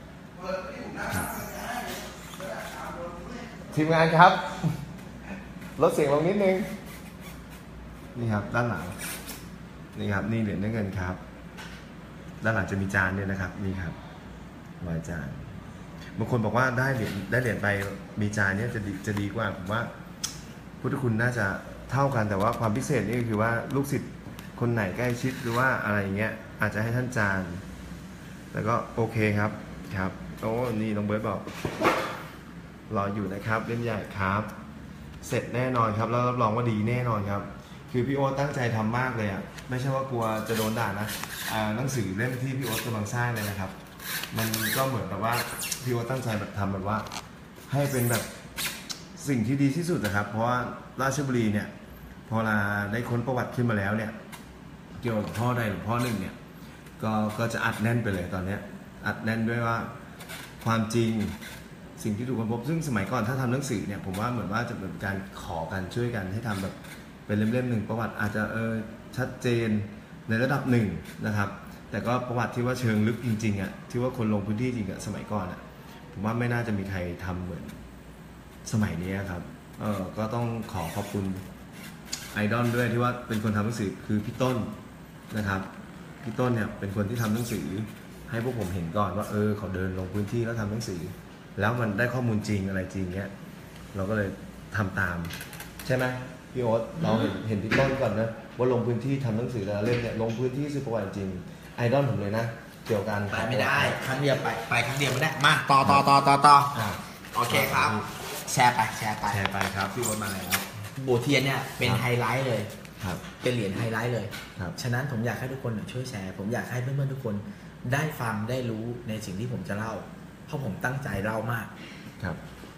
ทีมงานครับลดเสียงลงนิดนึงนี่ครับด้านหลังนี่ครับนี่เหรียญเนื้อเงินครับด้านหลังจะมีจานด้วยนะครับนี่ครับรอยจานบางคนบอกว่าได้เหรียญไปมีจานเนี่ยจะดีกว่าผมว่าพุทธคุณน่าจะเท่ากันแต่ว่าความพิเศษนี่ก็คือว่าลูกศิษย์คนไหนใกล้ชิดหรือว่าอะไรอย่างเงี้ยอาจจะให้ท่านจานแล้วก็โอเคครับโอ้นี่น้องเบิร์ตบอกรออยู่นะครับเล่มใหญ่ครับเสร็จแน่นอนครับแล้วรับรองว่าดีแน่นอนครับคือพี่โอ๊ตตั้งใจทำมากเลยอ่ะไม่ใช่ว่ากลัวจะโดนด่านะหนังสือเล่มที่พี่โอ๊ตกำลังสร้างเลยนะครับมันก็เหมือนแบบว่าพี่โอ๊ตตั้งใจแบบทำแบบว่าให้เป็นแบบสิ่งที่ดีที่สุดนะครับเพราะว่าราชบุรีเนี่ยพอเราได้ค้นประวัติขึ้นมาแล้วเนี่ยเกี่ยวกับพ่อใดหรือพ่อหนึ่งเนี่ยก็จะอัดแน่นไปเลยตอนนี้อัดแน่นด้วยว่าความจริงสิ่งที่ถูกค้นพบซึ่งสมัยก่อนถ้าทำหนังสือเนี่ยผมว่าเหมือนว่าจะเป็นการขอกันช่วยกันให้ทำแบบเป็นเล่มๆหนึ่งประวัติอาจจะชัดเจนในระดับหนึ่งนะครับแต่ก็ประวัติที่ว่าเชิงลึกจริงๆอ่ะที่ว่าคนลงพื้นที่จริงอ่ะสมัยก่อนอ่ะผมว่าไม่น่าจะมีใครทำเหมือนสมัยนี้ครับก็ต้องขอบคุณไอดอลด้วยที่ว่าเป็นคนทำหนังสือคือพี่ต้นนะครับพี่ต้นเนี่ยเป็นคนที่ทำหนังสือให้พวกผมเห็นก่อนว่าเขาเดินลงพื้นที่แล้วทำหนังสือแล้วมันได้ข้อมูลจริงอะไรจริงเนี้ยเราก็เลยทำตามใช่ไหมพี่โอ๊ตเราเห็นพี่ต้นก่อนนะว่าลงพื้นที่ทำหนังสือแต่ละเล่มเนี่ยลงพื้นที่ซื้อประวัติจริงไอดอลผมเลยนะเกี่ยวกันไปไม่ได้ครั้งเดียวไปครั้งเดียวไม่ได้มาต่อโอเคครับแชร์ไปครับพี่โอ๊ตมาแล้วโบเทียนเนี่ยเป็นไฮไลท์เลยครับเป็นเหรียญไฮไลท์เลยครับฉะนั้นผมอยากให้ทุกคนช่วยแชร์ผมอยากให้เพื่อนๆทุกคนได้ฟังได้รู้ในสิ่งที่ผมจะเล่าเพราะผมตั้งใจเล่ามากครับ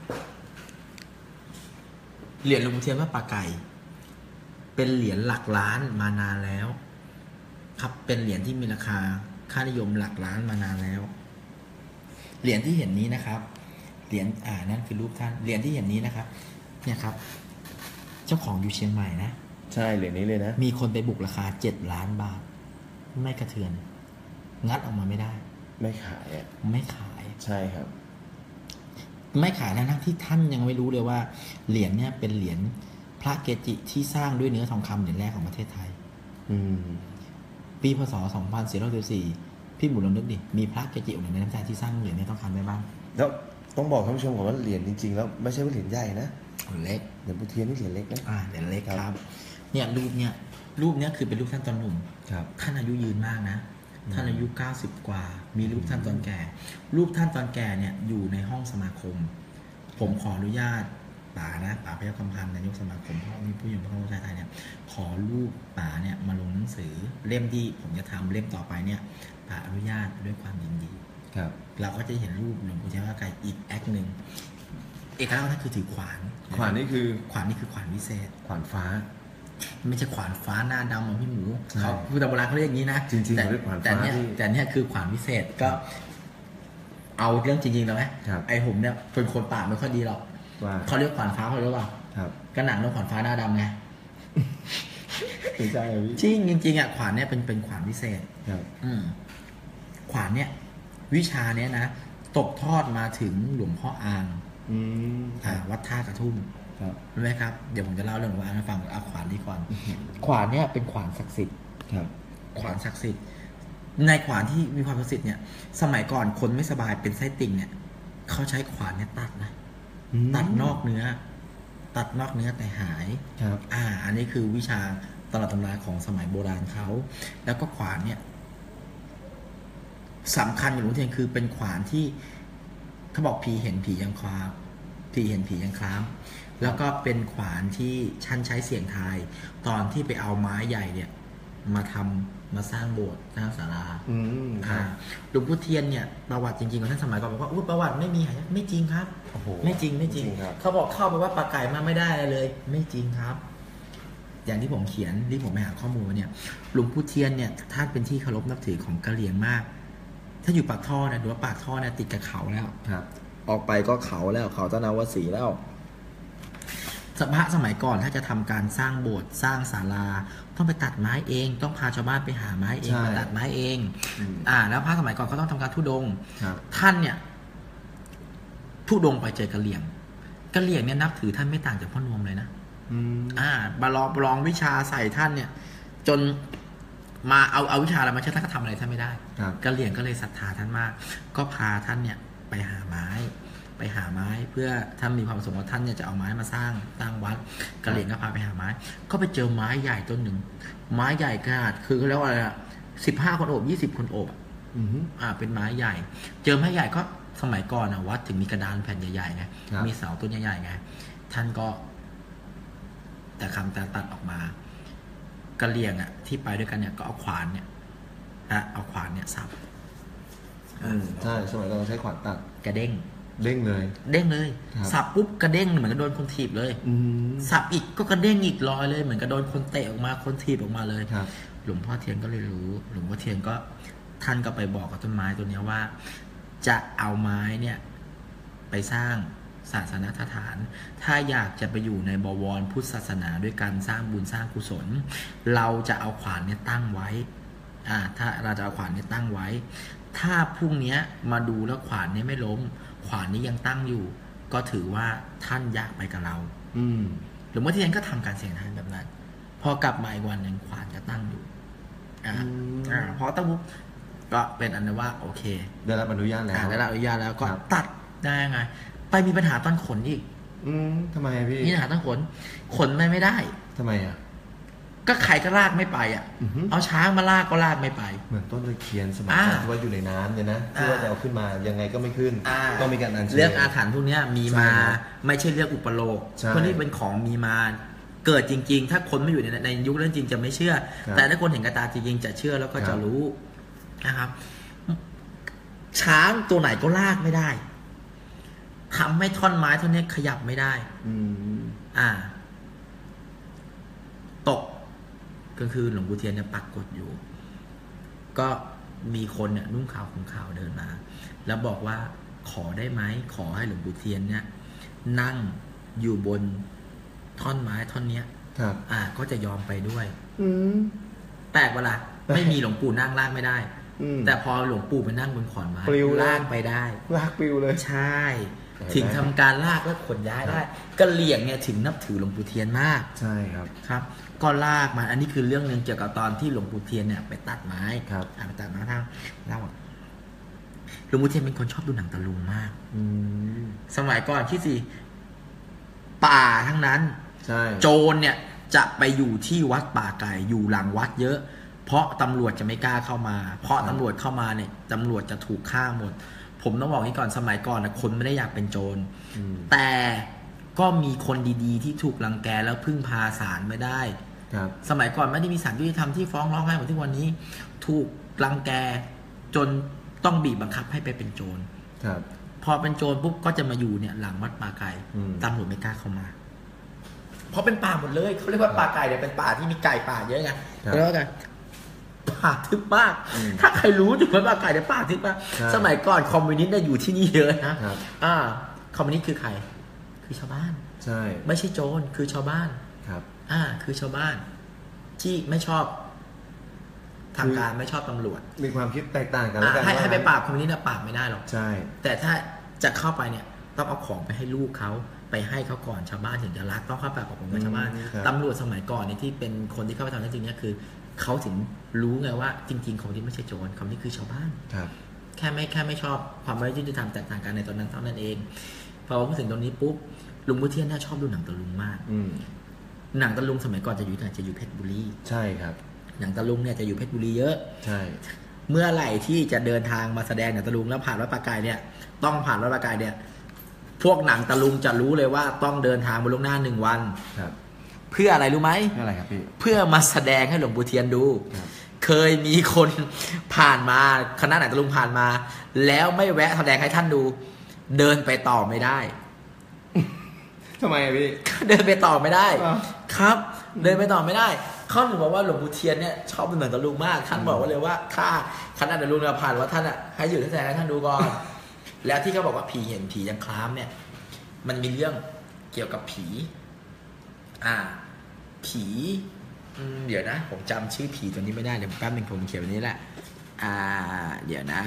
เหรียญหลวงปู่เทียนวัดป่าไก่เป็นเหรียญหลักล้านมานานแล้วครับเป็นเหรียญที่มีราคาค่านิยมหลักล้านมานานแล้วเหรียญที่เห็นนี้นะครับเหรียญนั่นคือรูปท่านเหรียญที่เห็นนี้นะครับเนี่ยครับเจ้าของอยู่เชียงใหม่นะใช่เหรียญนี้เลยนะมีคนไปบุกราคา7 ล้านบาทไม่กระเทือนงัดออกมาไม่ได้ไม่ขายไม่ขายใช่ครับไม่ขายทั้งที่ท่านยังไม่รู้เลยว่าเหรียญเนี่ยเป็นเหรียญพระเกจิที่สร้างด้วยเนื้อทองคำเหรียญแรกของประเทศไทยปีพศ 2414พี่หมุนลองนึกดิมีพระเกจิองค์ไหนในประเทศไทยที่สร้างเหรียญเนื้อทองคำได้บ้างแล้วต้องบอกท่านผู้ชมก่อนว่าเหรียญจริงๆแล้วไม่ใช่ว่าเหรียญใหญ่นะเล็กเหรียญปู่เทียนนี่เหรียญเล็กนะเหรียญเล็กครับเนี่ยรูปเนี้ยคือเป็นรูปท่านตอนหนุ่มท่านอายุยืนมากนะท่านอายุ90กว่ามีรูปท่านตอนแก่รูปท่านตอนแก่เนี่ยอยู่ในห้องสมาคมผมขออนุญาตป๋าพยัคฆ์คำพันธ์นายกสมาคมพ่อมีผู้ใหญ่พระองค์ชายไทยเนี่ยขอรูปป๋าเนี่ยมาลงหนังสือเล่มที่ผมจะทำเล่มต่อไปเนี่ยป๋าอนุญาตด้วยความยินดีครับเราก็จะเห็นรูปหลวงปู่เทียนวัดป่าไก่อีกแอคหนึ่งเอกลักษณ์ท่านคือถือขวานนี่คือขวานวิเศษขวานฟ้าไม่ใช่ขวานฟ้าหน้าดำเหมือนพี่หมูเขาคือแต่โบราณเขาเรียกอย่างนี้นะจริงๆแต่เนี่ยคือขวานวิเศษก็เอาเรื่องจริงๆเลยไหมไอ้ผมเนี่ยเป็นคนปากไม่ค่อยดีหรอกเขาเรียกขวานฟ้าเขาเรียกว่าก็หนังเรื่องขวานฟ้าหน้าดำไงใช่จริงอ่ะขวานเนี่ยเป็นขวานวิเศษขวานเนี่ยวิชาเนี้ยนะตกทอดมาถึงหลวงพ่ออ่างวัดท่ากระทุ่มรู้ไหมครับเดี๋ยวผมจะเล่าเรื่องของอ่างให้ฟังเอาขวานนี้ก่อนขวานเนี่ยเป็นขวานศักดิ์สิทธิ์ขวานศักดิ์สิทธิ์ในขวานที่มีความศักดิ์สิทธิ์เนี่ยสมัยก่อนคนไม่สบายเป็นไส้ติ่งเนี่ยเขาใช้ขวานเนี่ยตัดนะตัดนอกเนื้อแต่หายครับอันนี้คือวิชาตำรับตำราของสมัยโบราณเขาแล้วก็ขวานเนี่ยสำคัญอย่างหลวงเทียนคือเป็นขวานที่เขาบอกผีเห็นผียังคลามผีเห็นผียังคลามแล้วก็เป็นขวานที่ชั้นใช้เสียงทายตอนที่ไปเอาไม้ใหญ่เนี่ยมาสร้างโบสถ์สร้างศาลาหลวงพ่อเทียนเนี่ยประวัติจริงๆของท่านสมัยก่อนบอกว่าประวัติไม่มีหายไม่จริงครับไม่จริงเขาบอกเข้าไปว่าปลาไก่มาไม่ได้เลย ไม่จริงครับ อย่างที่ผมเขียนที่ผมไปหาข้อมูลเนี่ยหลวงพ่อเทียนเนี่ยท่านเป็นที่เคารพนับถือของกะเหรี่ยงมาก ถ้าอยู่ปากท่อนะดูว่าปากท่อเนี่ยติดกับเขาแล้วครับออกไปก็เขาแล้วเขาตะนาวสีแล้วสมัยก่อนถ้าจะทำการสร้างโบสถ์สร้างศาลาต้องไปตัดไม้เองต้องพาชาวบ้านไปหาไม้เองมาตัดไม้เองแล้วพระสมัยก่อนเขาต้องทำการธุดงค์ท่านเนี่ยธุดงค์ไปเจอกะเหรี่ยงเนี่ยนับถือท่านไม่ต่างจากพ่อนวมเลยนะบลองวิชาใส่ท่านเนี่ยจนมาเอาวิชาอะไรมาใช้ท่านก็ทำอะไรท่านไม่ได้กะเหรี่ยงก็เลยศรัทธาท่านมากก็พาท่านเนี่ยไปหาไม้เพื่อท่านมีความประสงค์ว่าท่านเนี่ยจะเอาไม้มาสร้างวัดกะเหรี่ยงก็พาไปหาไม้ก็ไปเจอไม้ใหญ่ต้นหนึ่งไม้ใหญ่ขนาดคือเขาเรียกว่าอะไร15 คนโอบ20 คนโอบเป็นไม้ใหญ่เจอไม้ใหญ่ก็สมัยก่อนนะวัดถึงมีกระดานแผ่นใหญ่ๆไงมีเสาต้นใหญ่ๆไงท่านก็แต่คำตัดออกมากะเหรี่ยงที่ไปด้วยกันเนี่ยก็เอาขวานเนี่ยสับใช่สมัยก่อนเราใช้ขวานตัดกระเด้งเลยสับปุ๊บกระเด้งเหมือนกับโดนคนถีบเลยสับอีกก็กระเด้งอีกลอยเลยเหมือนกับโดนคนเตะออกมาคนถีบออกมาเลยหลวงพ่อเทียนก็เลยรู้หลวงพ่อเทียนก็ท่านก็ไปบอกกับต้นไม้ตัวนี้ว่าจะเอาไม้เนี่ยไปสร้างศาสนสถานถ้าอยากจะไปอยู่ในบวรพุทธศาสนาด้วยการสร้างบุญสร้างกุศลเราจะเอาขวานเนี่ยตั้งไว้ถ้าเราจะเอาขวานเนี่ยตั้งไว้ถ้าพรุ่งนี้มาดูแล้วขวานเนี่ยไม่ล้มขวานนี้ยังตั้งอยู่ก็ถือว่าท่านอยากไปกับเราหลวงพ่อเทียนก็ทำการเสี่ยงทายแบบนั้นพอกลับมาอีกวันหนึ่งขวานจะตั้งอยู่พอตั้งปุ๊บก็เป็นอันว่าโอเคได้รับอนุญาตแล้วก็ตัดได้ไงไปมีปัญหาตอนขนอีกทำไมพี่มีปัญหาตอนขนไม่ได้ทำไมก็ใครก็ลากไม่ไปเอาช้างมาลากก็ลากไม่ไปเหมือนต้นตะเคียนสมัยก่อนที่ว่าอยู่ในน้ำเนี่ยนะที่ว่าจะเอาขึ้นมายังไงก็ไม่ขึ้นต้องมีการอัญเชิญเรื่องอาถรรพ์พวกนี้มีมาไม่ใช่เรื่องอุปโลกเพราะนี่เป็นของมีมาเกิดจริงๆถ้าคนไม่อยู่ในยุคนั้นจริงจะไม่เชื่อแต่ถ้าคนเห็นกระตาจริงๆจะเชื่อแล้วก็จะรู้นะครับช้างตัวไหนก็ลากไม่ได้ทำให้ท่อนไม้ท่อนนี้ขยับไม่ได้ตกก็คือหลวงปู่เทียนเนี่ยปักกดอยู่ก็มีคนเนี่ยนุ่งขาวห่มขาวเดินมาแล้วบอกว่าขอได้ไหมขอให้หลวงปู่เทียนเนี่ยนั่งอยู่บนท่อนไม้ท่อนเนี้ยก็จะยอมไปด้วยแปลกเวลาไม่มีหลวงปู่นั่งลากไม่ได้แต่พอหลวงปู่ไปนั่งบนขอนไม้ลากไปได้ลากปลิวเลยใช่ถึงทำการลากและขนย้ายได้กะเหรี่ยงเนี่ยถึงนับถือหลวงปู่เทียนมากใช่ครับก็ลากมาอันนี้คือเรื่องนึงเกี่ยวกับตอนที่หลวงปู่เทียนเนี่ยไปตัดไม้ไปตัดไม้ทางเล่าหลวงปู่เทียนเป็นคนชอบดูหนังตะลุงมากสมัยก่อนที่ป่าทั้งนั้นโจรเนี่ยจะไปอยู่ที่วัดป่าไก่อยู่หลังวัดเยอะเพราะตำรวจจะไม่กล้าเข้ามาเพราะตำรวจเข้ามาเนี่ยตำรวจจะถูกฆ่าหมดผมต้องบอกนี้ก่อนสมัยก่อนนะคนไม่ได้อยากเป็นโจรแต่ก็มีคนดีๆที่ถูกรังแกแล้วพึ่งพาศาลไม่ได้สมัยก่อนไม่ได้มีศาลยุติธรรมที่ฟ้องร้องให้เหมือนที่วันนี้ถูกรังแกจนต้องบีบบังคับให้ไปเป็นโจรพอเป็นโจรปุ๊บก็จะมาอยู่เนี่ยหลังวัดป่าไก่ตำรวจไม่กล้าเข้ามาเพราะเป็นป่าหมดเลยเขาเรียกว่าป่าไก่เนี่ยเป็นป่าที่มีไก่ป่าเยอะไงแล้วกันป่าทึบมากถ้าใครรู้ถึงว่าป่าไก่เนี่ยป่าทึบมากสมัยก่อนคอมมิวนิสต์เนี่ยอยู่ที่นี่เยอะนะคอมมิวนิสต์คือใครคือชาวบ้านใช่ไม่ใช่โจรคือชาวบ้านครับคือชาวบ้านที่ไม่ชอบทางการไม่ชอบตำรวจมีความคิดแตกต่างกันแล้วกันให้ไปปราบคอมมิวนิสต์ปราบไม่ได้หรอกใช่แต่ถ้าจะเข้าไปเนี่ยต้องเอาของไปให้ลูกเขาไปให้เขาก่อนชาวบ้านถึงจะรักต้องเข้าไปกับผมกับชาวบ้านตำรวจสมัยก่อนเนี่ยที่เป็นคนที่เข้าไปทำจริงๆเนี่ยคือเขาถึงรู้ไงว่าจริงๆคนที่ไม่ใช่โจรเขานี่คือชาวบ้านครับแค่ไม่ชอบความไม่ยุติธรรมแตกต่างกันในตอนนั้นเท่านั้นเองพอพูดถึงตรงนี้ปุ๊บลุงพุเทียนเนี่ยชอบดูหนังตะลุงมากหนังตะลุงสมัยก่อนจะอยู่เพชรบุรีใช่ครับหนังตะลุงเนี่ยจะอยู่เพชรบุรีเยอะใช่เมื่อไหร่ที่จะเดินทางมาแสดงหนังตะลุงแล้วผ่านวัดปากายเนี่ยต้องผ่านวัดปากายเนี่ยพวกหนังตะลุงจะรู้เลยว่าต้องเดินทางมาล่วงหน้า1 วันครับเพื่ออะไรรู้ไหมเพื่ออะไรครับพี่เพื่อมาแสดงให้หลวงปู่เทียนดูเคยมีคนผ่านมาคณะหนังตะลุงผ่านมาแล้วไม่แวะแสดงให้ท่านดูเดินไปต่อไม่ได้ทำไมพี่เดินไปต่อไม่ได้ครับเดินไปต่อไม่ได้เขาถึงบอกว่าหลวงปู่เทียนเนี่ยชอบดูหนังตะลุงมากท่านบอกว่าเลยว่าถ้าคณะหนังตะลุงเราผ่านว่าท่านอ่ะให้หยุดแสดงให้ท่านดูก่อนแล้วที่เขาบอกว่าผีเห็นผียังคล้ามเนี่ยมันมีเรื่องเกี่ยวกับผีผีเดี๋ยวนะผมจำชื่อผีตัวนี้ไม่ได้เดี๋ยวแป๊บนึงผมเขียนแบบนี้แหละเดี๋ยวนะ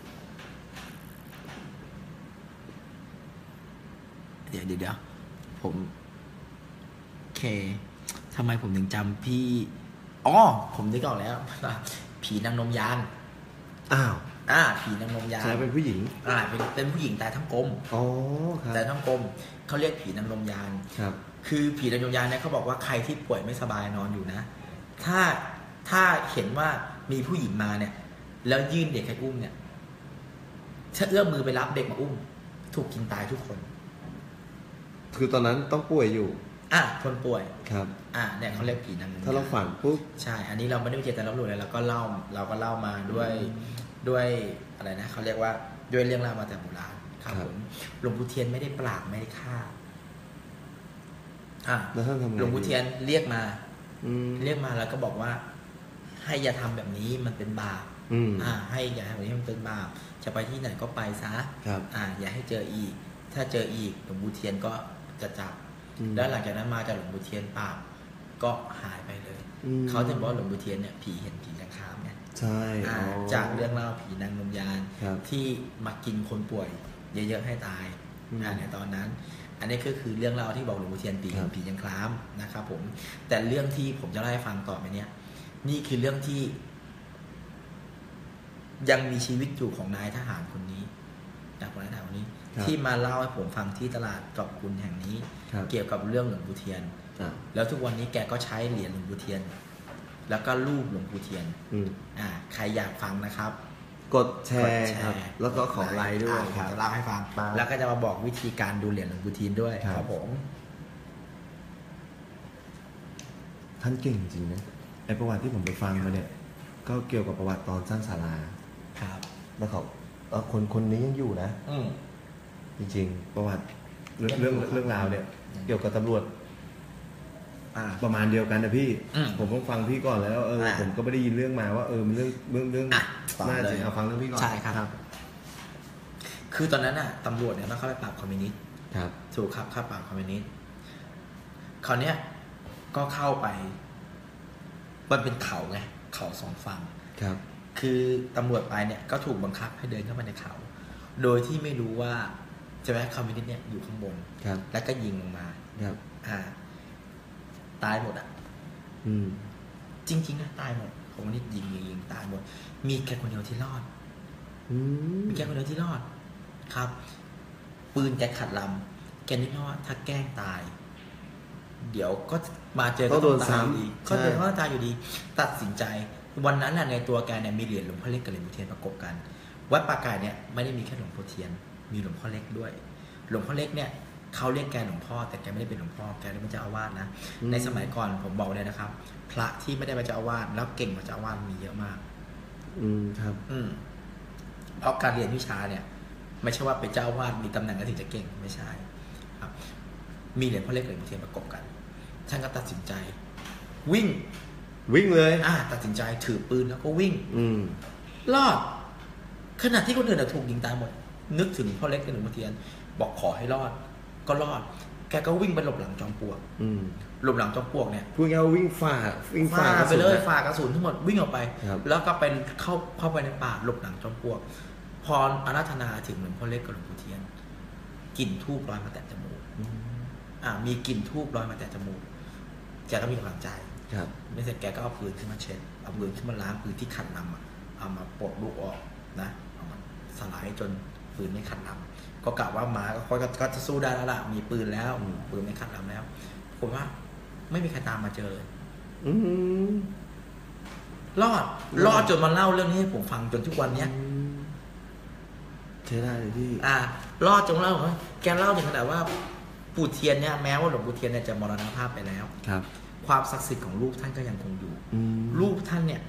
เดี๋ยวผมโอเคทำไมผมถึงจำพี่ผมนึกออกแล้วผีนางนมยานผีนางนมยานใช่เป็นผู้หญิงเป็นผู้หญิงแต่ทั้งกลมครับแต่ทั้งกลมเขาเรียกผีนางนมยานครับคือผีนางนมยานเนี่ยเขาบอกว่าใครที่ป่วยไม่สบายนอนอยู่นะถ้าเห็นว่ามีผู้หญิงมาเนี่ยแล้วยื่นเด็กให้อุ้มเนี่ยถ้าเอื้อมมือไปรับเด็กมาอุ้มถูกกินตายทุกคนคือตอนนั้นต้องป่วยอยู่คนป่วยครับเนี่ยเขาเรียกผีนางนมยานถ้าเราฝันปุ๊บใช่อันนี้เราไม่ได้ไปเจตนาลบหลู่เลยเราก็เล่ามาด้วยอะไรนะเขาเรียกว่าด้วยเรื่องราวมาแต่โบราณครับผมหลวงปู่เทียนไม่ได้ปราบไม่ได้ฆ่าแล้วท่านทำไงหลวงปู่เทียนเรียกมาแล้วก็บอกว่าให้อย่าทำแบบนี้มันเป็นบาปให้อย่าทำแบบนี้มันเป็นบาปจะไปที่ไหนก็ไปซะอย่าให้เจออีกถ้าเจออีกหลวงปู่เทียนก็จะจับแล้วหลังจากนั้นมาจากหลวงปู่เทียนปราบก็หายไปเลยเขาถึงบอกหลวงปู่เทียนเนี่ยผีเห็นผียังค้ามเนี่ยใช่จากเรื่องเล่าผีนางนมยานที่มากินคนป่วยเยอะๆให้ตายในตอนนั้นอันนี้ก็คือเรื่องเล่าที่บอกหลวงปู่เทียนผียังคล้ามนะครับผมแต่เรื่องที่ผมจะเล่าให้ฟังต่อไปเนี้ยนี่คือเรื่องที่ยังมีชีวิตอยู่ของนายทหารคนนี้จากนายทหารคนนี้ที่มาเล่าให้ผมฟังที่ตลาดกอบกุลแห่งนี้เกี่ยวกับเรื่องหลวงปู่เทียนแล้วทุกวันนี้แกก็ใช้เหรียญหลวงปู่เทียนแล้วก็รูปหลวงปู่เทียนใครอยากฟังนะครับกดแชร์ครับแล้วก็ขอไลค์ด้วยจะเล่าให้ฟังแล้วก็จะมาบอกวิธีการดูเหรียญหลวงปู่เทียนด้วยครับผมท่านเก่งจริงนะไอประวัติที่ผมไปฟังมาเนี่ยก็เกี่ยวกับประวัติตอนสร้างศาลาครับแล้วเขาคนนี้ยังอยู่นะจริงๆประวัติเรื่องราวเนี่ยเกี่ยวกับตำรวจประมาณเดียวกันนะพี่ผมต้องฟังพี่ก่อนแล้วผมก็ไม่ได้ยินเรื่องมาว่ามันเรื่องน่าจะเอาฟังเรื่องพี่ก่อนใช่ครับคือตอนนั้นตำรวจเนี่ยต้องเข้าไปปราบคอมมิวนิสต์ถูกครับเข้าปราบคอมมิวนิสต์คราวนี้ก็เข้าไปมันเป็นเขาไงเขาสองฝั่งครับคือตำรวจไปเนี่ยก็ถูกบังคับให้เดินเข้ามาในเขาโดยที่ไม่รู้ว่าใช่ไหมคอมมิวนิสต์เนี่ยอยู่ข้างบนแล้วก็ยิงลงมาครับตายหมดจริงๆนะตายหมดคอมมิวนิสต์ยิงตายหมดมีแค่คนเดียวที่รอดมีแค่คนเดียวที่รอดครับปืนแกขัดลำแกนึกว่าถ้าแกล้งตายเดี๋ยวก็มาเจอก็โดนตายอยู่ดีก็โดนว่าตายอยู่ดีตัดสินใจวันนั้นในตัวแกเนี่ยมีเหรียญหลวงพ่อเล็กกับเหรียญหลวงพ่อเทียนประกบกันวัดปากกายเนี่ยไม่ได้มีแค่หลวงพ่อเทียนมีหลวงพ่อเล็กด้วยหลวงพ่อเล็กเนี่ยเขาเรียกแกหลวงพ่อแต่แกไม่ได้เป็นหลวงพ่อแกเป็นเจ้าอาวาสนะในสมัยก่อนผมบอกเลยนะครับพระที่ไม่ได้เป็นเจ้าอาวาสแล้วเก่งกว่าเจ้าอาวาสมีเยอะมากครับเพราะการเรียนวิชาเนี่ยไม่ใช่ว่าเป็นเจ้าอาวาสมีตำแหน่งก็ถึงจะเก่งไม่ใช่ครับมีเหรียญพ่อเล็กกับเหรียญพ่อเทียนประกบกันท่านก็ตัดสินใจวิ่งเลยตัดสินใจถือปืนแล้วก็วิ่งรอดขณะที่คนอื่นถูกยิงตายหมดนึกถึงพ่อเล็กกับหลวงพ่อเทียนบอกขอให้รอดก็รอดแกก็วิ่งไปหลบหลังจอมปลวกหลบหลังจอมปลวกเนี่ยพูดง่ายๆวิ่งฝ่าไปเลยฝ่ากระสุนทั้งหมดวิ่งออกไปแล้วก็เป็นเข้าไปในป่าหลบหลังจอมปลวกพออาราธนาถึงหลวงพ่อเล็กกับหลวงพ่อเทียนกลิ่นธูปลอยมาแตะจมูกมีกลิ่นธูปลอยมาแตะจมูกแกก็มีกำลังใจครับไม่เสร็จแกก็เอาปืนขึ้นมาเช็ดเอาปืนขึ้นมาล้างปืนที่ขัดลำเอามาปลดลูกออกนะเอามาสลายจนปืนไม่ขัดลำก็กะว่าม้าก็จะสู้ได้แล้วล่ะมีปืนแล้วปืนไม่ขัดลำแล้วผมว่าไม่มีใครตามมาเจอเลยรอดจนมาเล่าเรื่องนี้ให้ผมฟังจนทุกวันเนี้ยใช่ได้เลยพี่รอดจนเล่าแกเล่าถึงขนาดว่าปู่เทียนเนี่ยแม้ว่าหลวงปู่เทียนเนี่ยจะมรณภาพไปแล้วครับความศักดิ์สิทธิ์ของรูปท่านก็ยังคงอยู่รูปท่านเนี่ย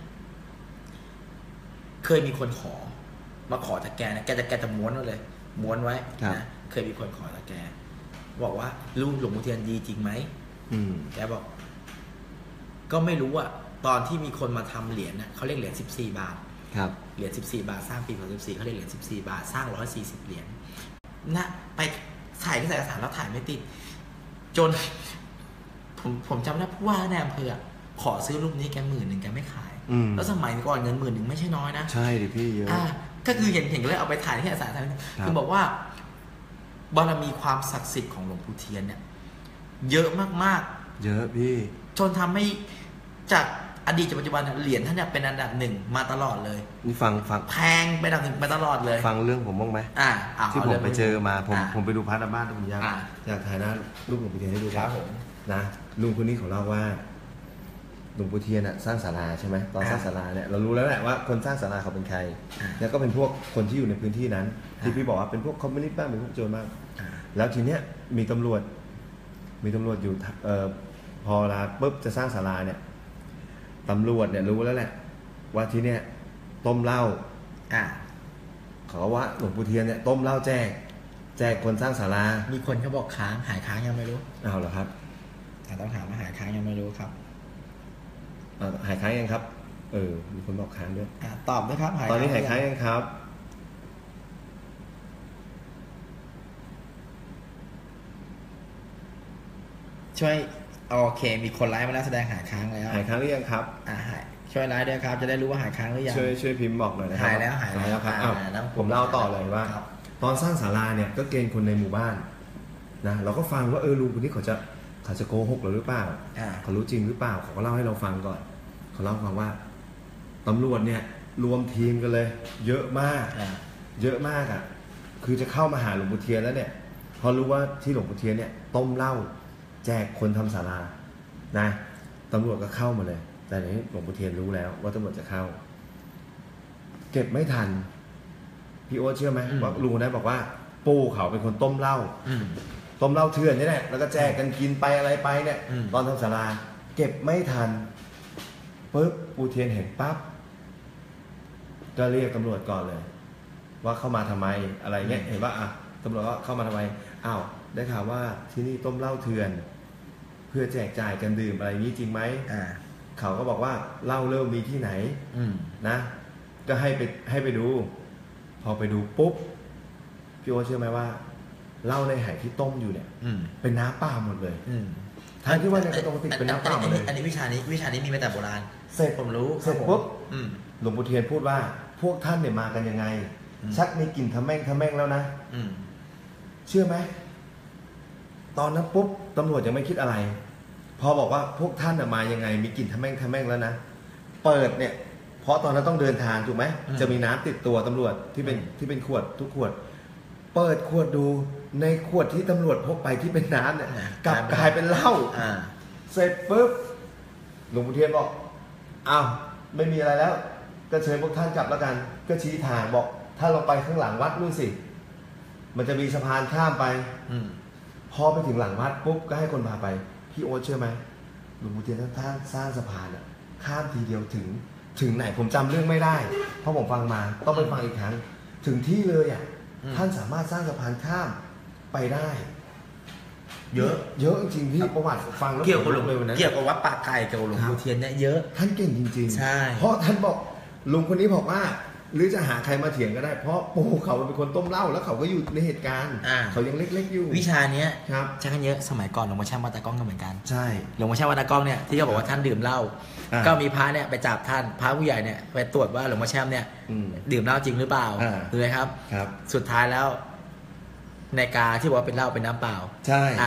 เคยมีคนขอมาขอจากแกนะแกจะม้วนไว้เลยม้วนไว้นะเคยมีคนขอจากแกบอกว่ารูปหลวงปู่เทียนดีจริงไหมแกบอกก็ไม่รู้อะตอนที่มีคนมาทำเหรียญเนี่ยเขาเรียกเหรียญ14 บาทครับเหรียญ14 บาทสร้างปี64เขาเรียกเหรียญ14 บาทสร้าง140 เหรียญนะไปถ่ายที่สายสารแล้วถ่ายไม่ติดจนผมจำได้ผู้ว่าในอำเภอขอซื้อรูปนี้แก10,000แกไม่ขายแล้วสมัยก่อนเงิน10,000ไม่ใช่น้อยนะใช่ดิพี่เยอะก็คือเห็นก็เลยเอาไปถ่ายที่สายสารคือบอกว่าบารมีความศักดิ์สิทธิ์ของหลวงปู่เทียนเนี่ยเยอะมากๆเยอะพี่จนทำให้จากอดีตจนปัจจุบันเหรียญท่านเนี่ยเป็นอันดับ1มาตลอดเลยนี่ฟังแพงเป็นอันดับ1มาตลอดเลยฟังเรื่องผมบ้างไหมที่ผมไปเจอมาผมไปดูพระบ้านผมอยากถ่ายหน้ารูปหลวงปู่เทียนให้ดูครับผมนะลุงคนนี้ของเราว่าหลวงปู่เทียนสร้างศาลาใช่ไหมตอนสร้างศาลาเนี่ยเรารู้แล้วแหละว่าคนสร้างศาลาเขาเป็นใครแล้วก็เป็นพวกคนที่อยู่ในพื้นที่นั้นที่พี่บอกว่าเป็นพวกคอมมิวนิสต์บ้างเป็นพวกโจรบ้างแล้วทีเนี้ยมีตำรวจอยู่พอเวลาปุ๊บจะสร้างศาลาเนี่ยตำรวจเนี่ยรู้แล้วแหละว่าที่เนี่ยต้มเหล้าเขาว่าหลวงปู่เทียนเนี่ยต้มเหล้าแจกคนสร้างศาลามีคนเขาบอกค้างหายค้างยังไม่รู้เอาเหรอครับต้องถามว่าหายค้างยังไม่รู้ครับหายค้างยังครับมีคนบอกค้างด้วยตอบด้วยครับตอนนี้หายค้างยังครับช่วยโอเคมีคนไลฟ์มาแล้วแสดงหายค้างแล้วหายค้างหรือยังครับช่วยไลฟ์ด้วยครับจะได้รู้ว่าหายค้างหรือยังช่วยพิมพ์บอกหน่อยนะครับหายแล้วครับผมเล่าต่อเลยว่าตอนสร้างศาลาเนี่ยก็เกณฑ์คนในหมู่บ้านนะเราก็ฟังว่าลุงคนนี้เขาจะโกหกหรือเปล่าเขารู้จริงหรือเปล่าเขาก็เล่าให้เราฟังก่อนเขาเล่าฟังว่าตำรวจเนี่ยรวมทีมกันเลยเยอะมากคือจะเข้ามาหาหลวงปู่เทียนแล้วเนี่ยพอรู้ว่าที่หลวงปู่เทียนเนี่ยต้มเหล้าแจกคนทำศาลานะตำรวจก็เข้ามาเลยแต่นี้หลวงปู่เทียนรู้แล้วว่าตำรวจจะเข้าเก็บไม่ทันพี่โอ๊ตเชื่อไหมว่าลุงคนนั้นบอกว่าปู่เขาเป็นคนต้มเหล้าเถื่อนนี่แหละแล้วก็แจกกันกินไปอะไรไปเนี่ยตอนทำศาลาเก็บไม่ทันปุ๊บปู่เทียนเห็นปั๊บก็เรียกตำรวจก่อนเลยว่าเข้ามาทำไมอะไรเงี้ยเห็นว่าตำรวจก็เข้ามาทำไมได้ข่าวว่าที่นี่ต้มเหล้าเถื่อนเพื่อแจกจ่ายกันดื่มอะไรนี้จริงไหมเขาก็บอกว่าเหล้าเริ่มมีที่ไหนนะก็ให้ไปดูพอไปดูปุ๊บพี่โอเชื่อไหมว่าเหล้าในไหที่ต้มอยู่เนี่ยเป็นน้ำเปล่าหมดเลยทั้งที่ว่าในกระตงติดเป็นน้ำเปล่าหมดเลยอันนี้วิชานี้มีมาแต่โบราณเสร็จผมรู้เสร็จปุ๊บหลวงปู่เทียนพูดว่าพวกท่านเนี่ยมากันยังไงชักมีกลิ่นทะแม่งแล้วนะเชื่อไหมตอนนั้นปุ๊บตำรวจยังไม่คิดอะไรพอบอกว่าพวกท่านมายังไงมีกลิ่นทะแม่งแล้วนะเปิดเนี่ยเพราะตอนนั้นต้องเดินทางถูกไหมจะมีน้ำติดตัวตำรวจที่เป็นขวดทุกขวดเปิดขวดดูในขวดที่ตำรวจพกไปที่เป็นน้ำเนี่ยกลับกลายเป็นเหล้าเสร็จปุ๊บหลวงปู่เทียนบอกไม่มีอะไรแล้วก็เชิญพวกท่านกลับแล้วกันก็ชี้ทางบอกถ้าเราไปข้างหลังวัดนู่นสิมันจะมีสะพานข้ามไปพอไปถึงหลังวัดปุ๊บก็ให้คนพาไปพี่โอ๊ตเชื่อไหมหลวงปู่เทียนท่านสร้างสะพานข้ามทีเดียวถึงไหนผมจำเรื่องไม่ได้เพราะผมฟังมาต้องไปฟังอีกครั้งถึงที่เลยท่านสามารถสร้างสะพานข้ามไปได้เยอะจริงๆพี่ประวัติฟังแล้วเกี่ยวกับหลวงเกี่ยวกับวัดป่าไก่เกี่ยวกับหลวงปู่เทียนเนี่ยเยอะท่านเก่งจริงๆใช่เพราะท่านบอกลุงคนนี้บอกว่าหรือจะหาใครมาเถียงก็ได้เพราะปู่เขาเป็นคนต้มเหล้าแล้วเขาก็อยู่ในเหตุการณ์เขายังเล็กๆอยู่วิชาเนี้ยใช้กันเยอะสมัยก่อนหลวงพ่อแช่มวัดตะก้องก็เหมือนกันใช่หลวงพ่อแช่มวัดตะก้องเนี่ยที่เขาบอกว่าท่านดื่มเหล้าก็มีพระเนี่ยไปจับท่านพระผู้ใหญ่เนี่ยไปตรวจว่าหลวงพ่อแช่มเนี่ยดื่มเหล้าจริงหรือเปล่าเลยครับสุดท้ายแล้วในกาที่บอกว่าเป็นเหล้าเป็นน้ำเปล่าใช่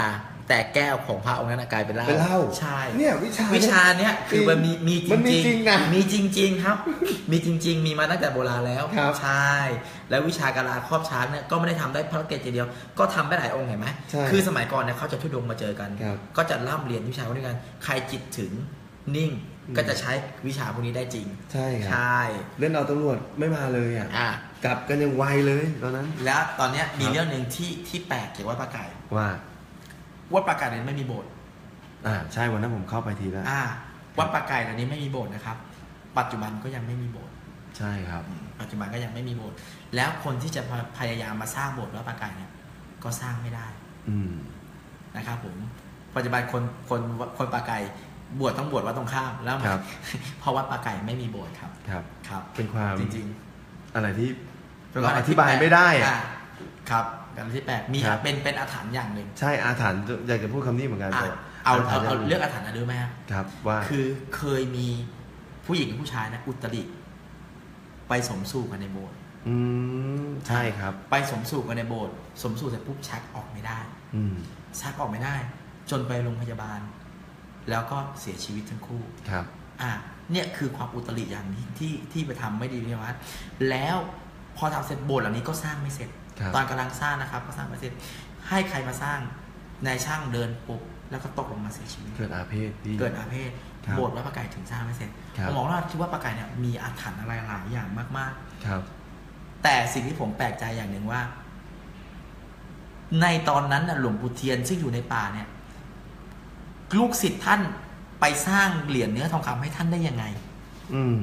แต่แก้วของพระองค์นั้นกลายเป็นเหล้าเป็นเหล้าใช่เนี่ยวิชาเนี้ยคือมันมีจมันมีริงจริงนะมีจริง ๆ ครับ มีจริง ๆ มีมาตั้งแต่โบราณแล้วครับใช่ แล้ววิชากาลาครอบช้างเนี่ยก็ไม่ได้ทำได้พระเกศเดียวก็ทำได้หลายองค์เห็นไหมใช่คือสมัยก่อนเนี่ยเขาจะทุดงมาเจอกันครับก็จะร่ำเรียนวิชาพวกนี้กันใครจิตถึงนิ่งก็จะใช้วิชาพวกนี้ได้จริงใช่ครับใช่เล่นเอาตำรวจไม่มาเลยอ่ะอ่ะกลับกันยังไวเลยตอนนั้นแล้วตอนเนี้ยมีครับเรื่องหนึ่งที่แปลกเกี่ยวกับวัดปลาไก่ว่าวัดปลาไก่เนี่ยไม่มีโบสถ์ใช่วันนั้นผมเข้าไปทีแล้ววัดปลาไก่เหล่านี้ไม่มีโบสถ์นะครับ ปัจจุบันก็ยังไม่มีโบสถ์ใช่ครับปัจจุบันก็ยังไม่มีโบสถ์แล้วคนที่จะพยายามมาสร้างโบสถ์วัดปลาไก่เนี่ยก็สร้างไม่ได้อืมนะครับผมปัจจุบันคนปลาไก่บวชต้องบวชวัดตรงข้ามแล้วครับเพราะวัดปลาไก่ไม่มีโบสถ์ครับครับครับเป็นความจริงอะไรที่ๆเราอธิบายไม่ได้อะครับการที่แปลกมีครับเป็นอาถรรพ์อย่างหนึ่งใช่อาถรรพ์อยากจะพูดคำนี้เหมือนกันอ่ะแต่เอาถรรพ์เรื่องอาถรรพ์นะดูไหมครับครับว่าคือเคยมีผู้หญิงกับผู้ชายนะอุตริไปสมสู่กันในโบสถ์อืมใช่ครับไปสมสู่กันในโบสถ์สมสู่เสร็จปุ๊บชักออกไม่ได้อืมชักออกไม่ได้ จนไปโรงพยาบาล แล้วก็เสียชีวิตทั้งคู่ครับเนี่ยคือความอุตริอย่างที่ไปทำไม่ดีใช่ไหมแล้วพอทำเสร็จโบสถ์เหล่านี้ก็สร้างไม่เสร็จครับตอนกำลังสร้างนะครับก็สร้างไม่เสร็จ ให้ใครมาสร้างนายช่างเดินปุ๊บแล้วก็ตกลงมาเสียชีวิตเกิดอาเพศพี่เกิดอาเพศครับโบสถ์วัดพระไก่ถึงสร้างไม่เสร็จครับผมมองว่าที่วัดพระไก่เนี่ยมีอาถรรพ์อะไรหลายอย่างมากครับๆ แต่สิ่งที่ผมแปลกใจอย่างหนึ่งว่า ในตอนนั้นน่ะหลวงปู่เทียนซึ่งอยู่ในป่าเนี่ยลูกศิษย์ท่านไปสร้างเหรียญเนื้อทองคำให้ท่านได้ยังไงอืม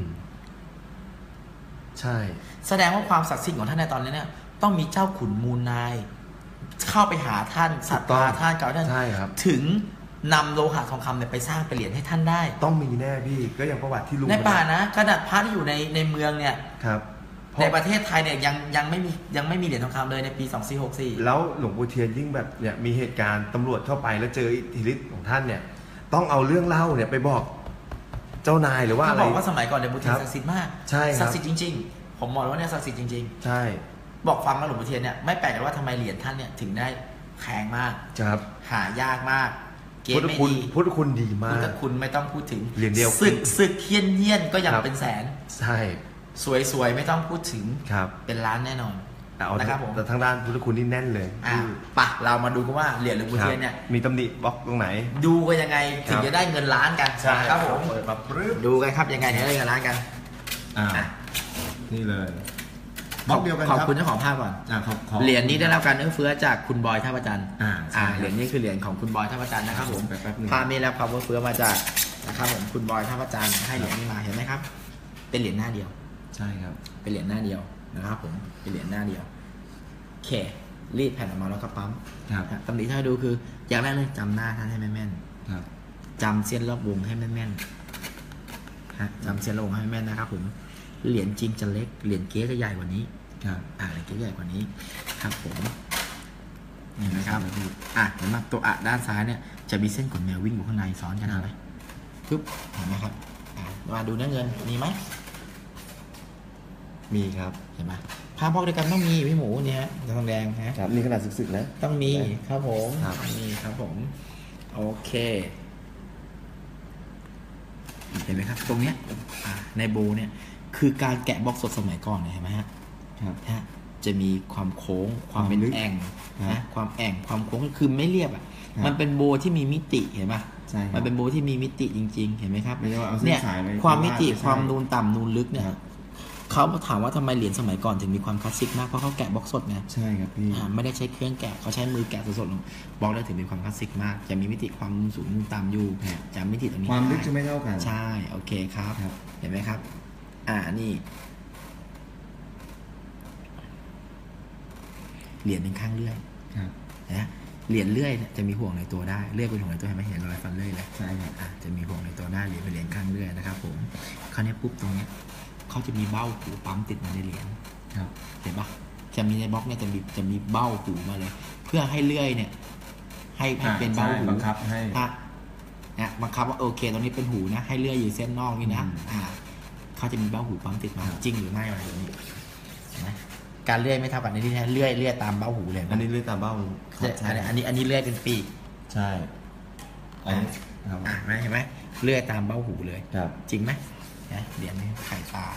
ใช่แสดงว่าความศักดิ์สิทธิ์ของท่านในตอนนี้เนี่ยต้องมีเจ้าขุนมูลนาย เข้าไปหาท่านศรัทธาท่านเก่าท่านใช่ครับถึงนำโลหะทองคำเนี่ยไปสร้างเป็นเหรียญให้ท่านได้ต้องมีแน่พี่ก็อย่างประวัติที่ลุงในป่านะขนาดพระที่อยู่ในเมืองเนี่ยครับในประเทศไทยเนี่ยยังไม่มีเหรียญทองคำเลยในปี 2464 แล้วหลวงปู่เทียนยิ่งแบบเนี่ยมีเหตุการณ์ตำรวจเข้าไปแล้วเจออิทธิฤทธิ์ของท่านเนี่ย ต้องเอาเรื่องเล่าเนี่ยไปบอกเจ้านายหรือว่าถ้าอะไรบอกว่าสมัยก่อนเนี่ยหลวงปู่เทียครันบศักดิ์สิทธิ์มากใช่ครับศักดิ์สิทธิ์จริงๆ ผมบอกแล้วว่าเนี่ยศักดิ์สิทธิ์จริงใช่ๆ บอกฟังว่าหลวงปู่เทียนเนี่ยไม่แปลกเลยว่าทำไมเหรียญท่านเนี่ยถึงได้แพงมากครับหายากมาก เกณพุทฑ์ธไม่คุณดีพุทธคุณดีมาพุทกธคุณไม่ต้องพูดถึงเหรียญเดียวศึกเฮี้ยนก็ยังครับเป็นแสนใช่สวยๆไม่ต้องพูดถึงครับเป็นล้านแน่นอนเอานะครับผมแต่ทางด้านพุทธคุณนี่แน่นเลยปะเรามาดูกันว่าเหรียญหลวงปู่ครับเทียนเนี่ยมีตำหนิบล็อกตรงไหนดูกันยังไงถึงครับจะได้เงินล้านกันครับผมเปิดมาปรึ๊บดูกันครับยังไงถึงจะได้เงินล้านกันนี่เลยบล็อกเดียวกันขอบครับคุณเจ้าของภาพก่อนขอเหรียญนี้ได้รับการเอื้อเฟื้อจากคุณบอยท่าประจันทร์ใช่ครับเหรียญนี้คือเหรียญของคุณบอยท่าประจันทร์นะครับผมแป๊บนึงภาพนี้รับความเอื้อเฟื้อมาจากนะครับผมคุณบอยท่าประจันทร์ให้เหรียญนี้มาเห็นไหมครับ เป็นเหรียญหน้าเดียวใช่ครับเป็นเหรียญหน้าเดียวนะครับผมเป็นเหรียญหน้าเดียวโอเครีดแผ่นออกมาแล้วก็ปั๊มครับตำหนิที่ให้ดูคืออย่างแรกเลยจำหน้าท่านให้แม่นครับๆจำเส้นรอบวงให้แม่นๆฮะจำเส้นรอบวงให้แม่นนะครับผมเหรียญจริงจะเล็กเหรียญเก๊จะใหญ่กว่านี้ครับเหรียญเก๊ใหญ่กว่านี้ครับผมนี่นะครับเห็นไหมตัวด้านซ้ายเนี่ยจะมีเส้นขนแมววิ่งอยู่ข้างในซ้อนกันไหมปึ๊บเห็นไหมครับมาดูเนื้อเงินมีไหมมีครับเห็นไหมผ้าพอกเดียวกันต้องมีพี่หมูเนี่ยทองแดงฮะครับนี่ขนาดสึกๆนะต้องมีครับผมครับมีครับผม โอเค เห็นไหมครับ ตรงเนี้ยในโบเนี่ย คือการแกะบล็อกสดสมัยก่อนเนี่ยเห็นไหมฮะครับฮะจะมีความโค้งความเป็นความลึกแอ่งครันะบความแอ่งความโค้งคือไม่เรียบอ่ะครับมันเป็นโบที่มีมิติเห็นไหมใช่ครับมันเป็นโบที่มีมิติจริง ๆ เห็นไหมครับไม่ใช่ว่าเอาเส้นเนี่ยสายไปความมิติไม่ใช่ความนูนต่ำนูนลึกเนี่ยครับเขาถามว่าทำไมเหรียญสมัยก่อนถึงมีความคลาสสิกมากเพราะเขาแกะบล็อกสดไงใช่ครับพี่ไม่ได้ใช้เครื่องแกะเขาใช้มือแกะสดๆลงบล็อกได้ถึงมีความคลาสสิกมาก จะมีมิติความสูงต่ำอยู่จะมิติตรงนี้ความลึกได้จะไม่เท่ากันใช่โอเคครับครับเห็นไหมครับนี่เหรียญเป็นข้างเลื่อยครับนะเหรียญเลื่อยเนี่ยจะมีห่วงในตัวได้เลื่อยเป็นห่วงในตัวเห็นไหมเห็นรอยฟันเลื่อยเลยใช่ครับจะมีห่วงในตัวได้เหรียญเป็นเหรียญข้างเลื่อยนะครับผมคราวนี้ปุ๊บตรงเนี้ยเขาจะมีเบ้าหูปั๊มติดมาในเหรียญครับเห็นปะจะมีในบล็อกเนี่ยจะมีเบ้าหูมาเลย เพื่อให้เลื่อยเนี่ย ให้เป็นเบ้าหูบังคับให้นะบังคับว่าโอเคตรงนี้เป็นหูนะให้เลื่อยอยู่เส้นนอกนี่นะเขาจะมีเบ้าหูปั๊มติดมาจริงหรือไม่อะไรอย่างนี้เห็นไหมการเลื่อยไม่เท่ากันในที่นี้เลื่อยตามเบ้าหูเลยอันนี้เลื่อยตามเบ้าใช่อันนี้เลื่อยเป็นปีกใช่อันนี้ครับเห็นไหมเลื่อยตามเบ้าหูเลยครับจริงไหมเหรียญนี้ไข่ปลา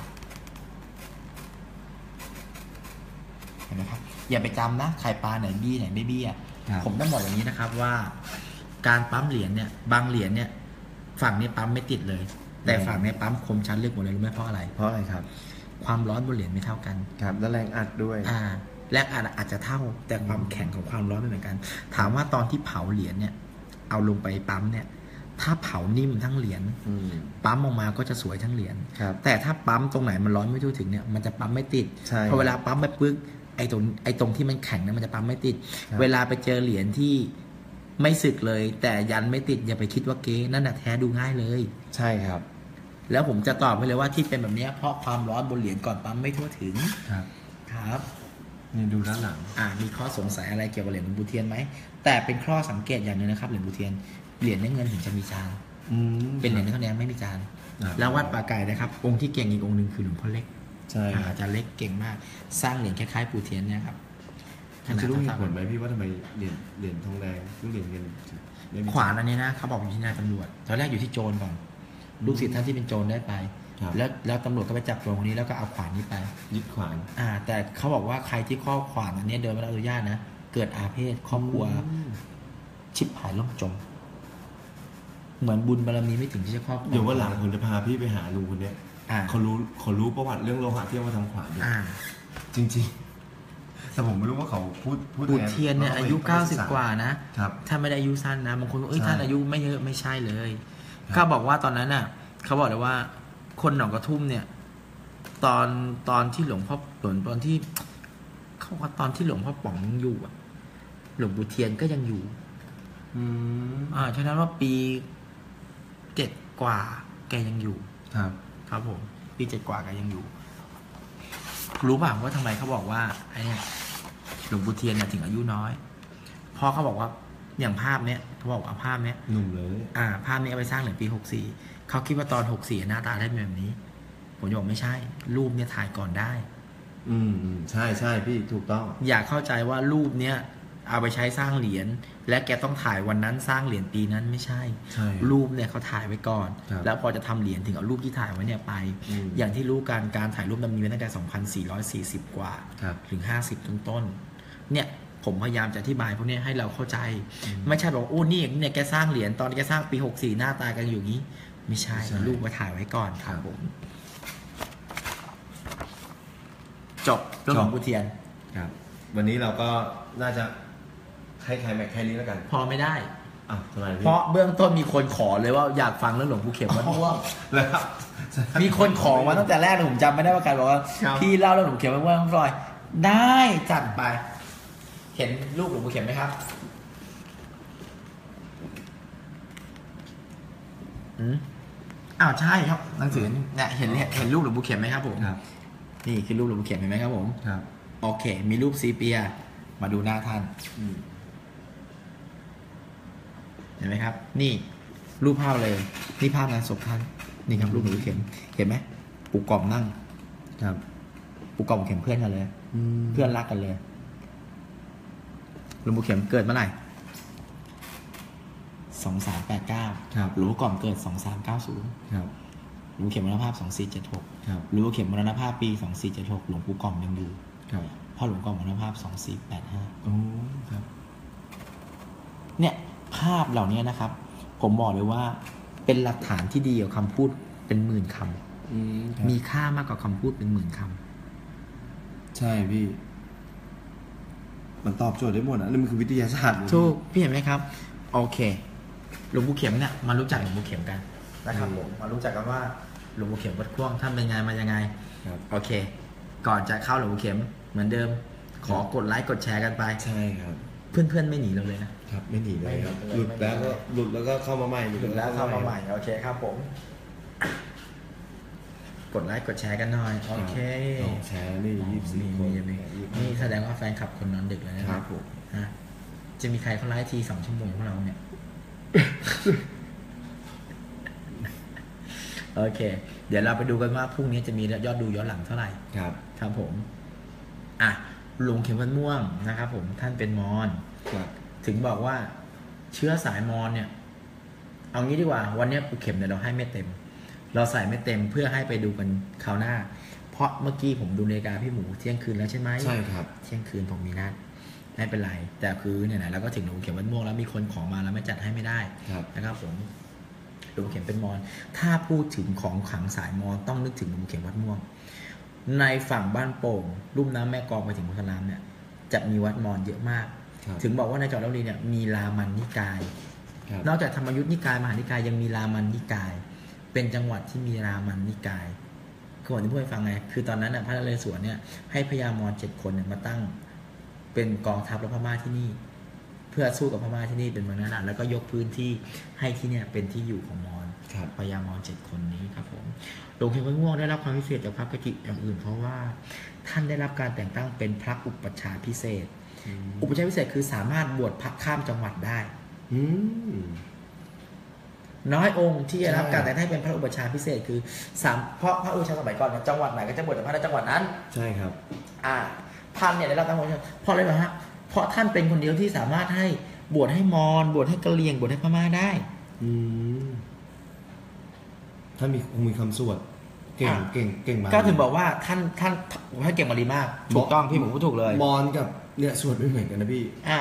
เห็นไหมครับอย่าไปจำนะไข่ปลาไหนบี้ไหนไม่บี้อ่ะผมต้องบอกอย่างนี้นะครับว่า การปั๊มเหรียญเนี่ยบางเหรียญเนี่ยฝั่งนี้ปั๊มไม่ติดเลย แต่ฝั่งนี้ปั๊มคมชัดลึกหมดเลยรู้ไหมเพราะอะไรเพราะอะไรครับความร้อนบนเหรียญไม่เท่ากันครับแล้วแรงอัดด้วยแรงอัดอาจจะเท่าแต่ความแข็งของความร้อนไม่เหมือนกัน ถามว่าตอนที่เผาเหรียญเนี่ยเอาลงไปปั๊มเนี่ยถ้าเผานิ่มทั้งเหรียญปั๊มออกมาก็จะสวยทั้งเหรียญแต่ถ้าปั๊มตรงไหนมันร้อนไม่ทั่วถึงเนี่ยมันจะปั๊มไม่ติดพอเวลาปั๊มไปปึ๊กไอ้ตรงที่มันแข็งเนี่ยมันจะปั๊มไม่ติดเวลาไปเจอเหรียญที่ไม่สึกเลยแต่ยันไม่ติดอย่าไปคิดว่าเก๊นั่นแหะแท้ดูง่ายเลยใช่ครับแล้วผมจะตอบไปเลยว่าที่เป็นแบบนี้เพราะความร้อนบนเหรียญก่อนปั๊มไม่ทั่วถึงครับนี่ดูด้านหลังมีข้อสงสัยอะไรเกี่ยวกับเหรียญหลวงปู่เทียนไหมแต่เป็นข้อสังเกตอย่างหนึงนะครับเหรียญหลวงปู่เทียนเหรียญเงินถึงจะมีจานเป็นเหรียญเนื้อทองแดงไม่มีจานแล้ววัดป่าไก่นะครับองค์ที่เก่งอีกองค์หนึ่งคือหลวงพ่อเล็กใช่อาจารย์เล็กเก่งมากสร้างเหรียญคล้ายๆปู่เทียนเนี่ยครับมันจะรู้เหตุผลไหมพี่ว่าทำไมเหรียญทองแดงเหรียญเงินขวานอันนี้นะเขาบอกอยู่ที่นายตำรวจตอนแรกอยู่ที่โจรก่อนลูกศิษย์ท่านที่เป็นโจรได้ไปแล้วตำรวจก็ไปจับโจรคนนี้แล้วก็เอาขวานนี้ไปยึดขวานแต่เขาบอกว่าใครที่ครอบขวานอันนี้โดยไม่ได้อนุญาตนะเกิดอาเพศครอบครัวชิบหายล่มจมเหมือนบุญบารมีไม่ถึงที่จะครอบเดี๋ยวว่าหลังผมจะพาพี่ไปหาลุงคนนี้เขารู้ประวัติเรื่องโลหะที่เอามาทำขวานจริงๆแต่ผมไม่รู้ว่าเขาพูดปู่เทียนเนี่ยอายุ90กว่านะถ้าไม่ได้อายุสั้นนะบางคนท่านอายุไม่เยอะไม่ใช่เลยเขาบอกว่าตอนนั้นน่ะเขาบอกเลยว่าคนหนองกระทุ่มเนี่ยตอนที่หลวงพ่อตอนที่เขาว่าตอนที่หลวงพ่อป๋องยังอยู่หลวงปู่เทียนก็ยังอยู่ฉะนั้นว่าปี7กว่าแกยังอยู่ครับผมปี7กว่าแกยังอยู่รู้ป่ะว่าทำไมเขาบอกว่าไอ้เนี่ยหลวงปู่เทียนเนี่ยถึงอายุน้อยเพราะเขาบอกว่าอย่างภาพเนี้ยเขาบอกว่าภาพเนี้ยหนุ่มเลยภาพนี้เอาไปสร้างเหรียญปี64เขาคิดว่าตอน64หน้าตาได้เป็นแบบนี้ผมบอกไม่ใช่รูปเนี่ยถ่ายก่อนได้ใช่พี่ถูกต้องอยากเข้าใจว่ารูปเนี้ยเอาไปใช้สร้างเหรียญและแกต้องถ่ายวันนั้นสร้างเหรียญปีนั้นไม่ใช่รูปเนี่ยเขาถ่ายไว้ก่อนแล้วพอจะทำเหรียญถึงเอารูปที่ถ่ายไว้เนี่ยไปอย่างที่รู้การถ่ายรูปมันมีมาตั้งแต่2440กว่าถึง50ต้นเนี่ยผมพยายามจะอธิบายพวกนี้ให้เราเข้าใจไม่ใช่บอกโอ้นี่เนี่ยแกสร้างเหรียญตอนแกสร้างปี64หน้าตากันอยู่งี้ไม่ใช่รูปมาถ่ายไว้ก่อนครับผมจบเรื่องของปู่เทียนครับวันนี้เราก็น่าจะให้ใครแม็กแค่นี้แล้วกันพอไม่ได้ทำไมเพราะเบื้องต้นมีคนขอเลยว่าอยากฟังเรื่องหลวงปู่เข็มวัดม่วงแล้วมีคนขอมาตั้งแต่แรกผมจำไม่ได้ว่าใครบอกว่าพี่เล่าเรื่องหลวงปู่เข็มวัดม่วงฟลอยได้จัดไปเห็นรูปหลวงปู่เข็มไหมครับใช่ครับหนังสือเนี่ยเห็นรูปหลวงปู่เข็มไหมครับผมนี่คือรูปหลวงปู่เข็มเห็นไหมครับผมครับโอเคมีรูปซีเปียมาดูหน้าท่านเห็นไหมครับนี่รูปภาพเลยนี่ภาพงานศพท่านนี่ครับรูปหลวงปู่เข็มเห็นไหมปู่กอมนั่งครับปู่กอมเข็มเพื่อนกันเลยเพื่อนรักกันเลยหลวงปู่เข็มเกิดเมื่อไหร่2389 ครับหลวงปู่กอมเกิด2390 ครับหลวงปู่เข็มมรณภาพ2476 ครับหลวงปู่เข็มมรณภาพปี2476หลวงปู่กอมยังอยู่ครับพ่อหลวงกอมมรณภาพ2485 ครับเนี่ยภาพเหล่านี้นะครับผมบอกเลยว่าเป็นหลักฐานที่ดีกว่าคำพูดเป็นหมื่นคำมีค่ามากกว่าคำพูดเป็นหมื่นคำใช่พี่มันตอบโจทย์ได้หมดนะนี่มันคือวิทยาศาสตร์ถูกพี่เห็นไหมครับโอเคหลวงปู่เข็มเนี่ยมารู้จักหลวงปู่เข็มกันนะครับผมมารู้จักกันว่าหลวงปู่เข็มวัดข่วงท่านเป็นไงมายังไงโอเคก่อนจะเข้าหลวงปู่เข็มเหมือนเดิมขอกดไลค์กดแชร์กันไปใช่ครับเพื่อนๆไม่หนีเราเลยนะครับไม่หนีเลยครับหลุดแล้วก็เข้ามาใหม่หลุดแล้วเข้ามาใหม่โอเคครับผมกดไลค์กดแชร์กันหน่อยโอเคแชร์นี่24 คนนี่แสดงว่าแฟนคลับคนนอนดึกแล้วนะครับผมจะมีใครเขาไลฟ์ที2 ชั่วโมงพวกเราเนี่ยโอเคเดี๋ยวเราไปดูกันว่าพรุ่งนี้จะมียอดดูย้อนหลังเท่าไหร่ครับผมหลวงเข็มวัดม่วงนะครับผมท่านเป็นมอญถึงบอกว่าเชื้อสายมอญเนี่ยเอางี้ดีกว่าวันนี้ปูเข็มเนี่ยเราให้ไม่เต็ม เราใส่ไม่เต็มเพื่อให้ไปดูกันคราวหน้า เพราะเมื่อกี้ผมดูนาฬิกาพี่หมูเที่ยงคืนแล้วใช่ไหมใช่ครับเที่ยงคืนผมมีนัดไม่เป็นไรแต่คือเนี่ยนะเราก็ถึงหลวงปู่เข็มวัดม่วงแล้วมีคนขอมาแล้วไม่จัดให้ไม่ได้ครับนะครับผมหลวงปู่เข็มเป็นมอญถ้าพูดถึงของขลังสายมอญต้องนึกถึงหลวงปู่เข็มวัดม่วงในฝั่งบ้านโป่งลุ่มน้ำแม่กลองไปถึงพุทธรามเนี่ยจะมีวัดมอญเยอะมากครับถึงบอกว่าในจังหวัดลพบุรีเนี่ยมีรามันนิกายครับนอกจากธรรมยุทธนิกายมหานิกายยังมีรามันนิกาย เป็นจังหวัดที่มีรามันนิกายคือผมจะพูดให้ฟังไงคือตอนนั้นน่ะพระนเรศวรเนี่ยให้พญามอญ7 คนเนี่ยมาตั้งเป็นกองทัพรบพม่าที่นี่ เพื่อสู้กับพม่าที่นี่เป็นเมืองนั้นแล้วก็ยกพื้นที่ให้ที่เนี่ยเป็นที่อยู่ของมอญครับพญามอญ7 คนนี้ครับผมหลวงเข็มวัดม่วงได้รับความพิเศษจากพระกกิอย่างอื่น เพราะว่าท่านได้รับการแต่งตั้งเป็นพระอุปัชฌาย์พิเศษ อุปัชฌาย์พิเศษคือสามารถบวชพระข้ามจังหวัดได้อืมน้อยองค์ที่จะรับใช่การแต่งตั้งเป็นพระอุปัชฌาย์พิเศษคือเพราะพระอุปัชฌาย์สมัยก่อนเนี่ยจังหวัดไหนก็จะบวชแต่พระในจังหวัดนั้นใช่ครับท่านเนี่ยได้รับการบวชเพราะอะไรนะฮะเพราะท่านเป็นคนเดียวที่สามารถให้บวชให้มอญบวชให้กะเหรี่ยงบวชให้พม่าได้อืมท่านมีคำสวดเก่งอ่ะเก่งมากก็ถึงบอกว่าท่านเก่งบาลีมากถูกต้องพี่หมูพูดถูกเลยมอญกับเนี่ยสวดไม่เหมือนกันนะพี่อ่าม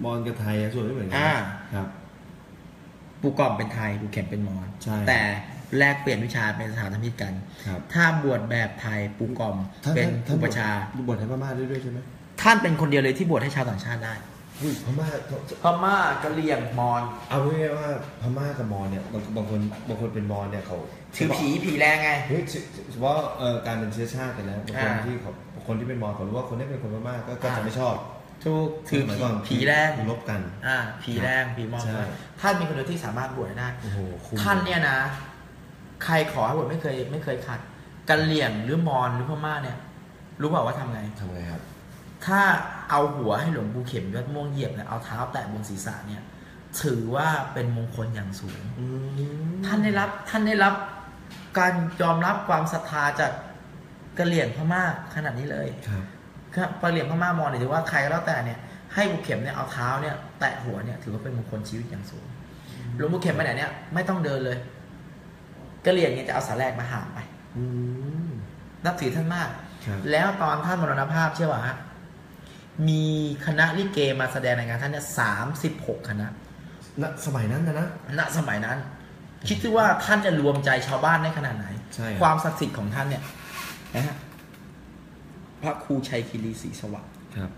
อญกับไทยอะสวดไม่เหมือนกัอ่าครับปูกล่อมเป็นไทยปูเข็มเป็นมอญใช่แต่แลกเปลี่ยนวิชาเป็นสถานธรรมิกกันครับถ้าบวชแบบไทยปูกล่อมเป็นอุปัชฌาย์บวชให้พม่าได้ด้วยใช่ไหมท่านเป็นคนเดียวเลยที่บวชให้ชาวต่างชาติได้อุ้ยพม่าพม่ากะเหรี่ยงมอญเอาง่ายๆว่าพม่ากับมอญเนี่ยบางคนเป็นมอญเนี่ยเขาถือผีแรงไงเฮ้ยเฉพาะการเป็นเชื้อชาติกันแล้วบางคนอ่าที่เขาคนที่เป็นมอญเขารู้ว่าคนที่เป็นคนพม่าก็จะไม่ชอบถูกถือสมัยก่อนผีแรงลบกันผีแรงผีมอญใช่ท่านเป็นคนเดียวที่สามารถบวชได้โอ้โหคุ้มท่านเนี่ยนะ ใครขอให้บวชไม่เคยขัดกะเหรี่ยงหรือมอญหรือพม่าเนี่ย รู้เปล่าว่าทำไงทำไงครับถ้าเอาหัวให้หลวงปู่เข็มยอดม่วงเหยียบเนี่ยเอาเท้าแตะบนศีรษะเนี่ย ถือว่าเป็นมงคลอย่างสูง ท่านได้รับการยอมรับความศรัทธาจากกะเหรี่ยงพม่าขนาดนี้เลยครับครับกะเหรี่ยงพม่ามอญเนี่ยถือว่าใครก็แล้วแต่เนี่ยให้ปู่เข็มเนี่ยเอาเท้าเนี่ยแตะหัวเนี่ยถือว่าเป็นมงคลชีวิตอย่างสูงหลวงปู่เข็มไปไหนเนี่ยไม่ต้องเดินเลยกะเหรี่ยงเนี่ยจะเอาสาแรกมาหามไปอืมนับถือท่านมากครับแล้วตอนท่านมรณภาพเชื่อว่าฮะมีคณะลิเกมาแสดงในงานท่านเนี่ย36 คณะณสมัยนั้นนะณสมัยนั้น คิดดูว่าท่านจะรวมใจชาวบ้านได้ขนาดไหนใช่ครับความศักดิ์สิทธิ์ของท่านเนี่ยนะฮะพระครูชัยคีรีศรีสวัสดิ์ครับ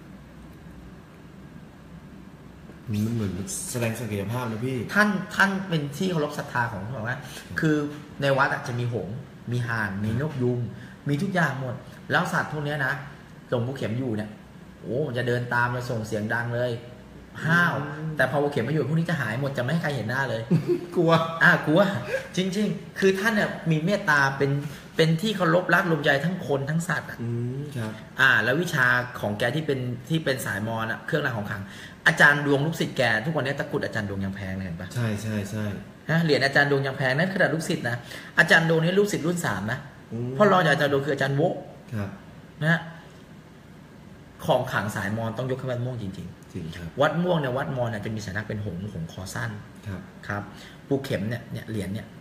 มันเหมือนแสดงศักยภาพนะพี่ท่านเป็นที่เคารพศรัทธาของเขาบอกว่า คือในวัดจะมีหงส์มีห่านมีนกยุงมีทุกอย่างหมด แล้วสัตว์พวกเนี้ยนะหลวงปู่เข็มอยู่เนี่ยโอ้มันจะเดินตามจะส่งเสียงดังเลยห้าวแต่พอปู่เข็มไม่อยู่พวกนี้จะหายหมดจะไม่ให้ใครเห็นหน้าเลยกลัวกลัวจริง ๆ คือท่านเนี่ยมีเมตตาเป็นที่เคารพรักรวมใจทั้งคนทั้งสัตว์อ่ะครับแล้ววิชาของแกที่เป็นสายมอญอ่ะเครื่องรางของขลังอาจารย์ดวงลูกศิษย์แกทุกวันนี้ตะกรุดอาจารย์ดวงยังแพงเลยเห็นปะใช่ใช่ใช่นะเหรียญอาจารย์ดวงยังแพงนั่นขนาดลูกศิษย์นะอาจารย์ดวงนี่ลูกศิษย์รุ่น3นะเพราะรองจากอาจารย์ดวงคืออาจารย์โวะครับนะฮะของขลังสายมอญต้องยกให้วัดม่วงจริงจริงครับๆวัดม่วงเนี่ยวัดมอญเนี่ยจะมีสัญลักษณ์เป็นหงส์คอสั้นครับครับปูเข็มเนี่ยเหรียญเนี่ย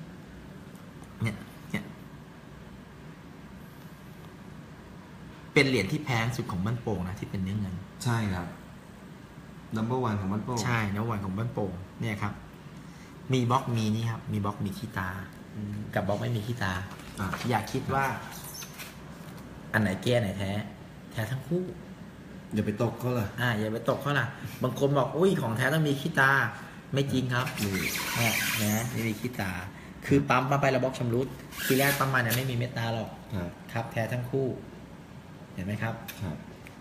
เป็นเหรียญที่แพงสุดของบ้านโป่งนะที่เป็นเนื้อเงินใช่ครับ number 1ของมันโป้ใช่เนื้อวันของบ้านโป่งเนี่ยครับ มีบล็อกมีนี่ครับมีบล็อกมีขี้ตา กับบล็อกไม่มีขี้ตา อย่าคิดว่า อันไหนแก้ไหนแท้ทั้งคู่อย่าไปตกเขาล่ะอย่าไปตกเขาล่ะ บางคนบอกอุ้ยของแท้ต้องมีขี้ตา ไม่จริงครับนี่นะไม่มีขี้ตา คือปั๊มไปแล้วบล็อกชำรุดทีแรกปั๊มมาเนี่ยไม่มีเม็ดตาหรอกครับครับ แท้ทั้งคู่ เห็นไหมครับครับ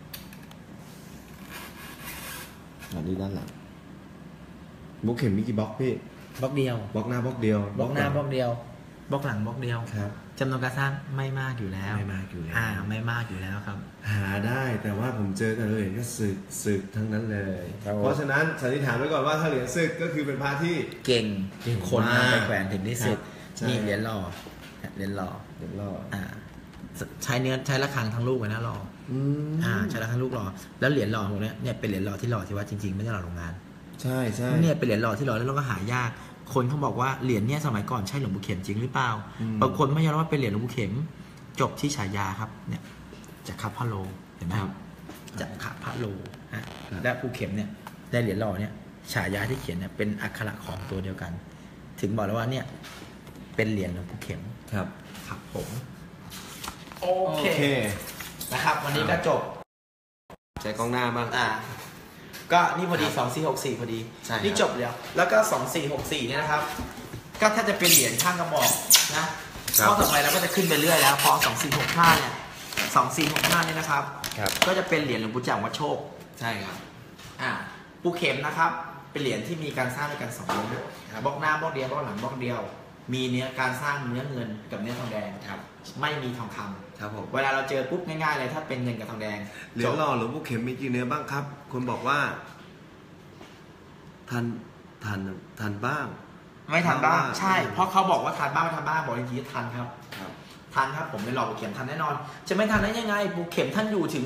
อันนี้ด้านหลังบล็อกเข็มมีกี่บล็อกพี่บล็อกเดียวบล็อกหน้าบล็อกเดียวบล็อกหน้าลังบล็อกเดียวบล็อกหลังบล็อกเดียวครับจำนวนการสร้างไม่มากอยู่แล้วไม่มากอยู่แล้วไม่มากอยู่แล้วครับหาได้แต่ว่าผมเจอแต่เหรียญก็สึกทั้งนั้นเลยครับผมเพราะฉะนั้นสันนิษฐานไว้ก่อนว่าถ้าเหรียญสึกก็คือเป็นพระที่เก่งเก่งคนนำไปมากแขวนถึงที่สุดครับใช่นี่เหรียญหล่อเหรียญหล่อเหรียญรอดใช้ระฆังทั้งลูกเลยนะหล่ออืมใช้ระฆังลูกหล่อแล้วเหรียญหล่อพวกเนี้ยเป็นเหรียญหล่อที่หล่อที่ว่าจริงๆไม่ใช่หล่อโรงงานใช่ใช่เนี่ยเป็นเหรียญหล่อที่หล่อแล้วเราก็หายากคนเขาบอกว่าเหรียญเนี่ยสมัยก่อนใช่หลวงปู่เข็มจริงหรือเปล่าบางคนไม่ยอมรับว่าเป็นเหรียญหลวงปู่เข็มจบที่ฉายาครับเนี่ยจักรพรรดิโลเห็นไหมครับจักรพรรดิโลนะและปู่เข็มเนี่ยได้เหรียญหล่อเนี่ยฉายาที่เขียนเนี่ยเป็นอักขระของตัวเดียวกัน ถึงบอกแล้วว่าเนี่ยเป็นเหรียญหลวงปู่เข็มครับครับผมโอเคนะครับวันนี้ก็จบใจกล้องหน้าบ้างก็นี่พอดี2464พอดีใช่ครับนี่จบแล้วก็2464เนี่ยนะครับก็ถ้าจะเป็นเหรียญข้างกระบอกนะข้อต่อไปเราก็จะขึ้นไปเรื่อยแล้วพอ2465เนี่ย2465เนี่ยนะครับครับก็จะเป็นเหรียญหลวงปู่จ่างวัดโชคใช่ครับปู่เข็มนะครับเป็นเหรียญที่มีการสร้างด้วยกัน2บล็อกบล็อกหน้าบล็อกเดียวบล็อกหลังบล็อกเดียว มีเนื้อการสร้างเนื้อเงินกับเนื้อทองแดงครับไม่มีทองคำครับผมเวลาเราเจอปุ๊บง่ายๆเลยถ้าเป็นเงินกับทองแดงเหรียญหล่อหลวงปู่เข็มมีกี่เนื้อบ้างครับคนบอกว่าทันบ้างไม่ทันบ้างว่าใช่เพราะเขาบอกว่าทันบ้างไม่ทันบ้างบอกจริงๆทันครับครับทันครับผมเลยหล่อปู่เข็มทันแน่นอน จะไม่ทันได้ยังไงปู่เข็มท่านอยู่ถึง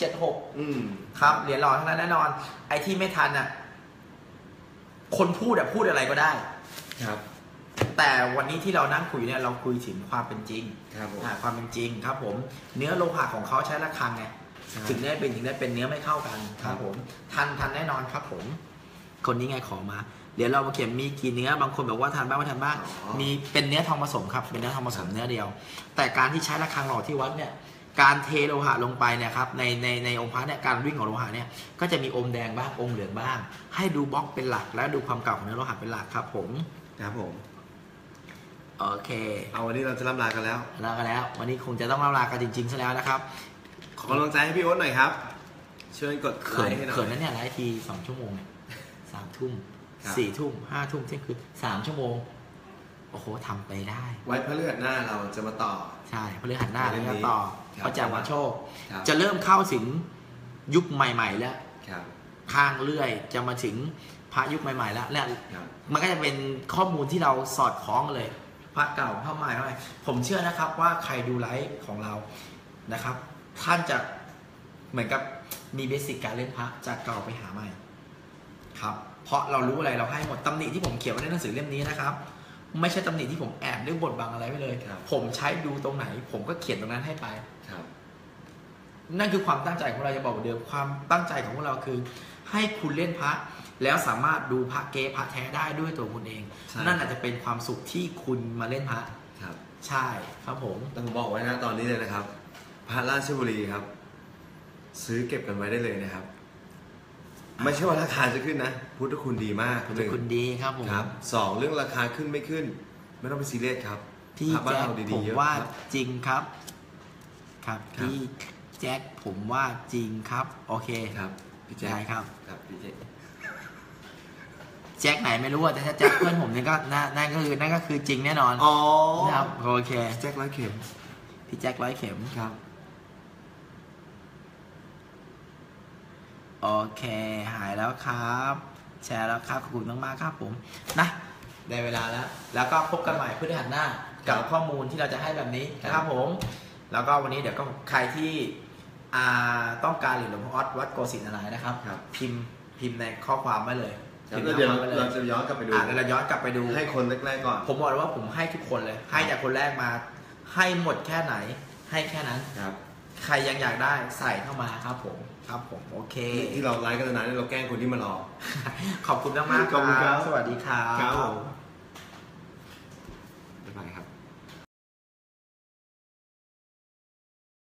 2476ครับเหรียญหล่อทั้งนั้นแน่นอนไอ้ที่ไม่ทันน่ะคนพูดพูดอะไรก็ได้ครับแต่วันนี้ที่เรานั่งคุยเนี่ยเราคุยถึงความเป็นจริงครับผมความเป็นจริงครับผมเนื้อโลหะของเขาใช้ระฆังไงใช่ถึงได้เป็นเนื้อไม่เข้ากันครับผมทันแน่นอนครับผมคนนี้ไงขอมาเดี๋ยวเรามาเขียนมีกี่เนื้อบางคนบอกว่าทันบ้างไม่ทันบ้างมีเป็นเนื้อทองผสมครับเป็นเนื้อทองผสมเนื้อเดียว แต่การที่ใช้ระฆังหล่อที่วัดเนี่ยการเทโลหะลงไปเนี่ยครับในองค์พระเนี่ยการวิ่งของโลหะเนี่ยก็จะมีอมแดงบ้างอมเหลืองบ้าง ให้ดูบล็อกเป็นหลักและดูความเก่าของเนื้อโลหะเป็นหลักครับผมครับผมโอเคเอาวันนี้เราจะล่ำลากันแล้วแล้ววันนี้คงจะต้องลากันจริงๆซะแล้วนะครับขอกำลังใจให้พี่โอ๊ตหน่อยครับเชิญกดไลค์ให้หน่อยเขินนั้นเนี่ยไลฟ์ที2 ชั่วโมงเนี่ย3 ทุ่มครับ 4 ทุ่ม 5 ทุ่มเที่ยงคืน3 ชั่วโมงโอ้โหทำไปได้ไว้พฤหัสหน้าเราจะมาต่อใช่พฤหัสหน้าเรื่แล้อวงนี้ก็ต่อครับพระจักรวาโชคครับจะเริ่มเข้าถึงยุคใหม่ๆแล้วครับข้างเลื่อยจะมาถึงพระยุคใหม่ๆแล้วและครับมันก็จะเป็นข้อมูลที่เราสอดคล้องกันเลย พระเก่าพระใหม่ผมเชื่อนะครับว่าใครดูไลฟ์ของเรานะครับ ท่านจะเหมือนกับมีเบสิกการเล่นพระจากเก่าไปหาใหม่ครับเพราะเรารู้อะไรเราให้หมดตำหนิที่ผมเขียนไว้ในหนังสือเล่มนี้นะครับ ไม่ใช่ตำหนิที่ผมแอบเรื่องบทบังอะไรไว้เลยครับผมใช้ดูตรงไหน ผมก็เขียนตรงนั้นให้ไปครับนั่นคือความตั้งใจของเราจะบอกเหมือนเดิมความตั้งใจของพวกเราคือ ให้คุณเล่นพระแล้วสามารถดูพระเก๊พระแท้ได้ด้วยตัวคุณเองใช่นั่นอาจจะเป็นความสุขที่คุณมาเล่นพระครับใช่ครับผมแต่ผมบอกไว้นะตอนนี้เลยนะครับ พระราชบุรีครับ ซื้อเก็บกันไว้ได้เลยนะครับ ไม่ใช่ว่าราคาจะขึ้นนะ พุทธคุณดีมากคุณคุณดีครับผมครับสองเรื่องราคาขึ้นไม่ขึ้น ไม่ต้องไปซีเรียสครับพี่พระบ้านแจ็คเราผดีมๆเยอะว่าครับจริงครับ ครับครับพี่แจ็คผมว่าจริงครับ โอเคครับพี่แจ๊คได้ครับครับพี่แจ๊คแจ็คไหนไม่รู้อะแต่ถ้าแจ็คเพื่อนผมเนี่ยก็นั่นก็คือจริงแน่นอนอ๋อนะครับโอเคพี่แจ๊คร้อยเข็มพี่แจ็คร้อยเข็มครับโอเค หายแล้วครับ แชร์แล้วครับขอบคุณมากๆครับผมนะได้เวลาแล้ว แล้วก็พบกันใหม่พฤหัสหน้ากับข้อมูลที่เราจะให้แบบนี้นะครับผม แล้วก็วันนี้เดี๋ยวก็ใครที่ต้องการเหรียญหลวงพ่อออสวัดโกสินทร์อะไรนะครับครับพิมพ์ในข้อความไว้เลยครับพิมพ์แล้วเดี๋ยวข้อความไว้เลยเราจะย้อนกลับไปดูเดี๋ยวเราย้อนกลับไปดูให้คนแรกๆก่อนผมบอกเลยว่าผมให้ทุกคนเลย ให้จากคนแรกมา ให้หมดแค่ไหน ให้แค่นั้นครับใครยังอยากได้ใส่เข้ามาครับผม ครับผม โอเคที่เราไลฟ์กันนานๆเราแกล้งคนที่มารอขอบคุณมากๆขอบคุณครับสวัสดีครับครับผม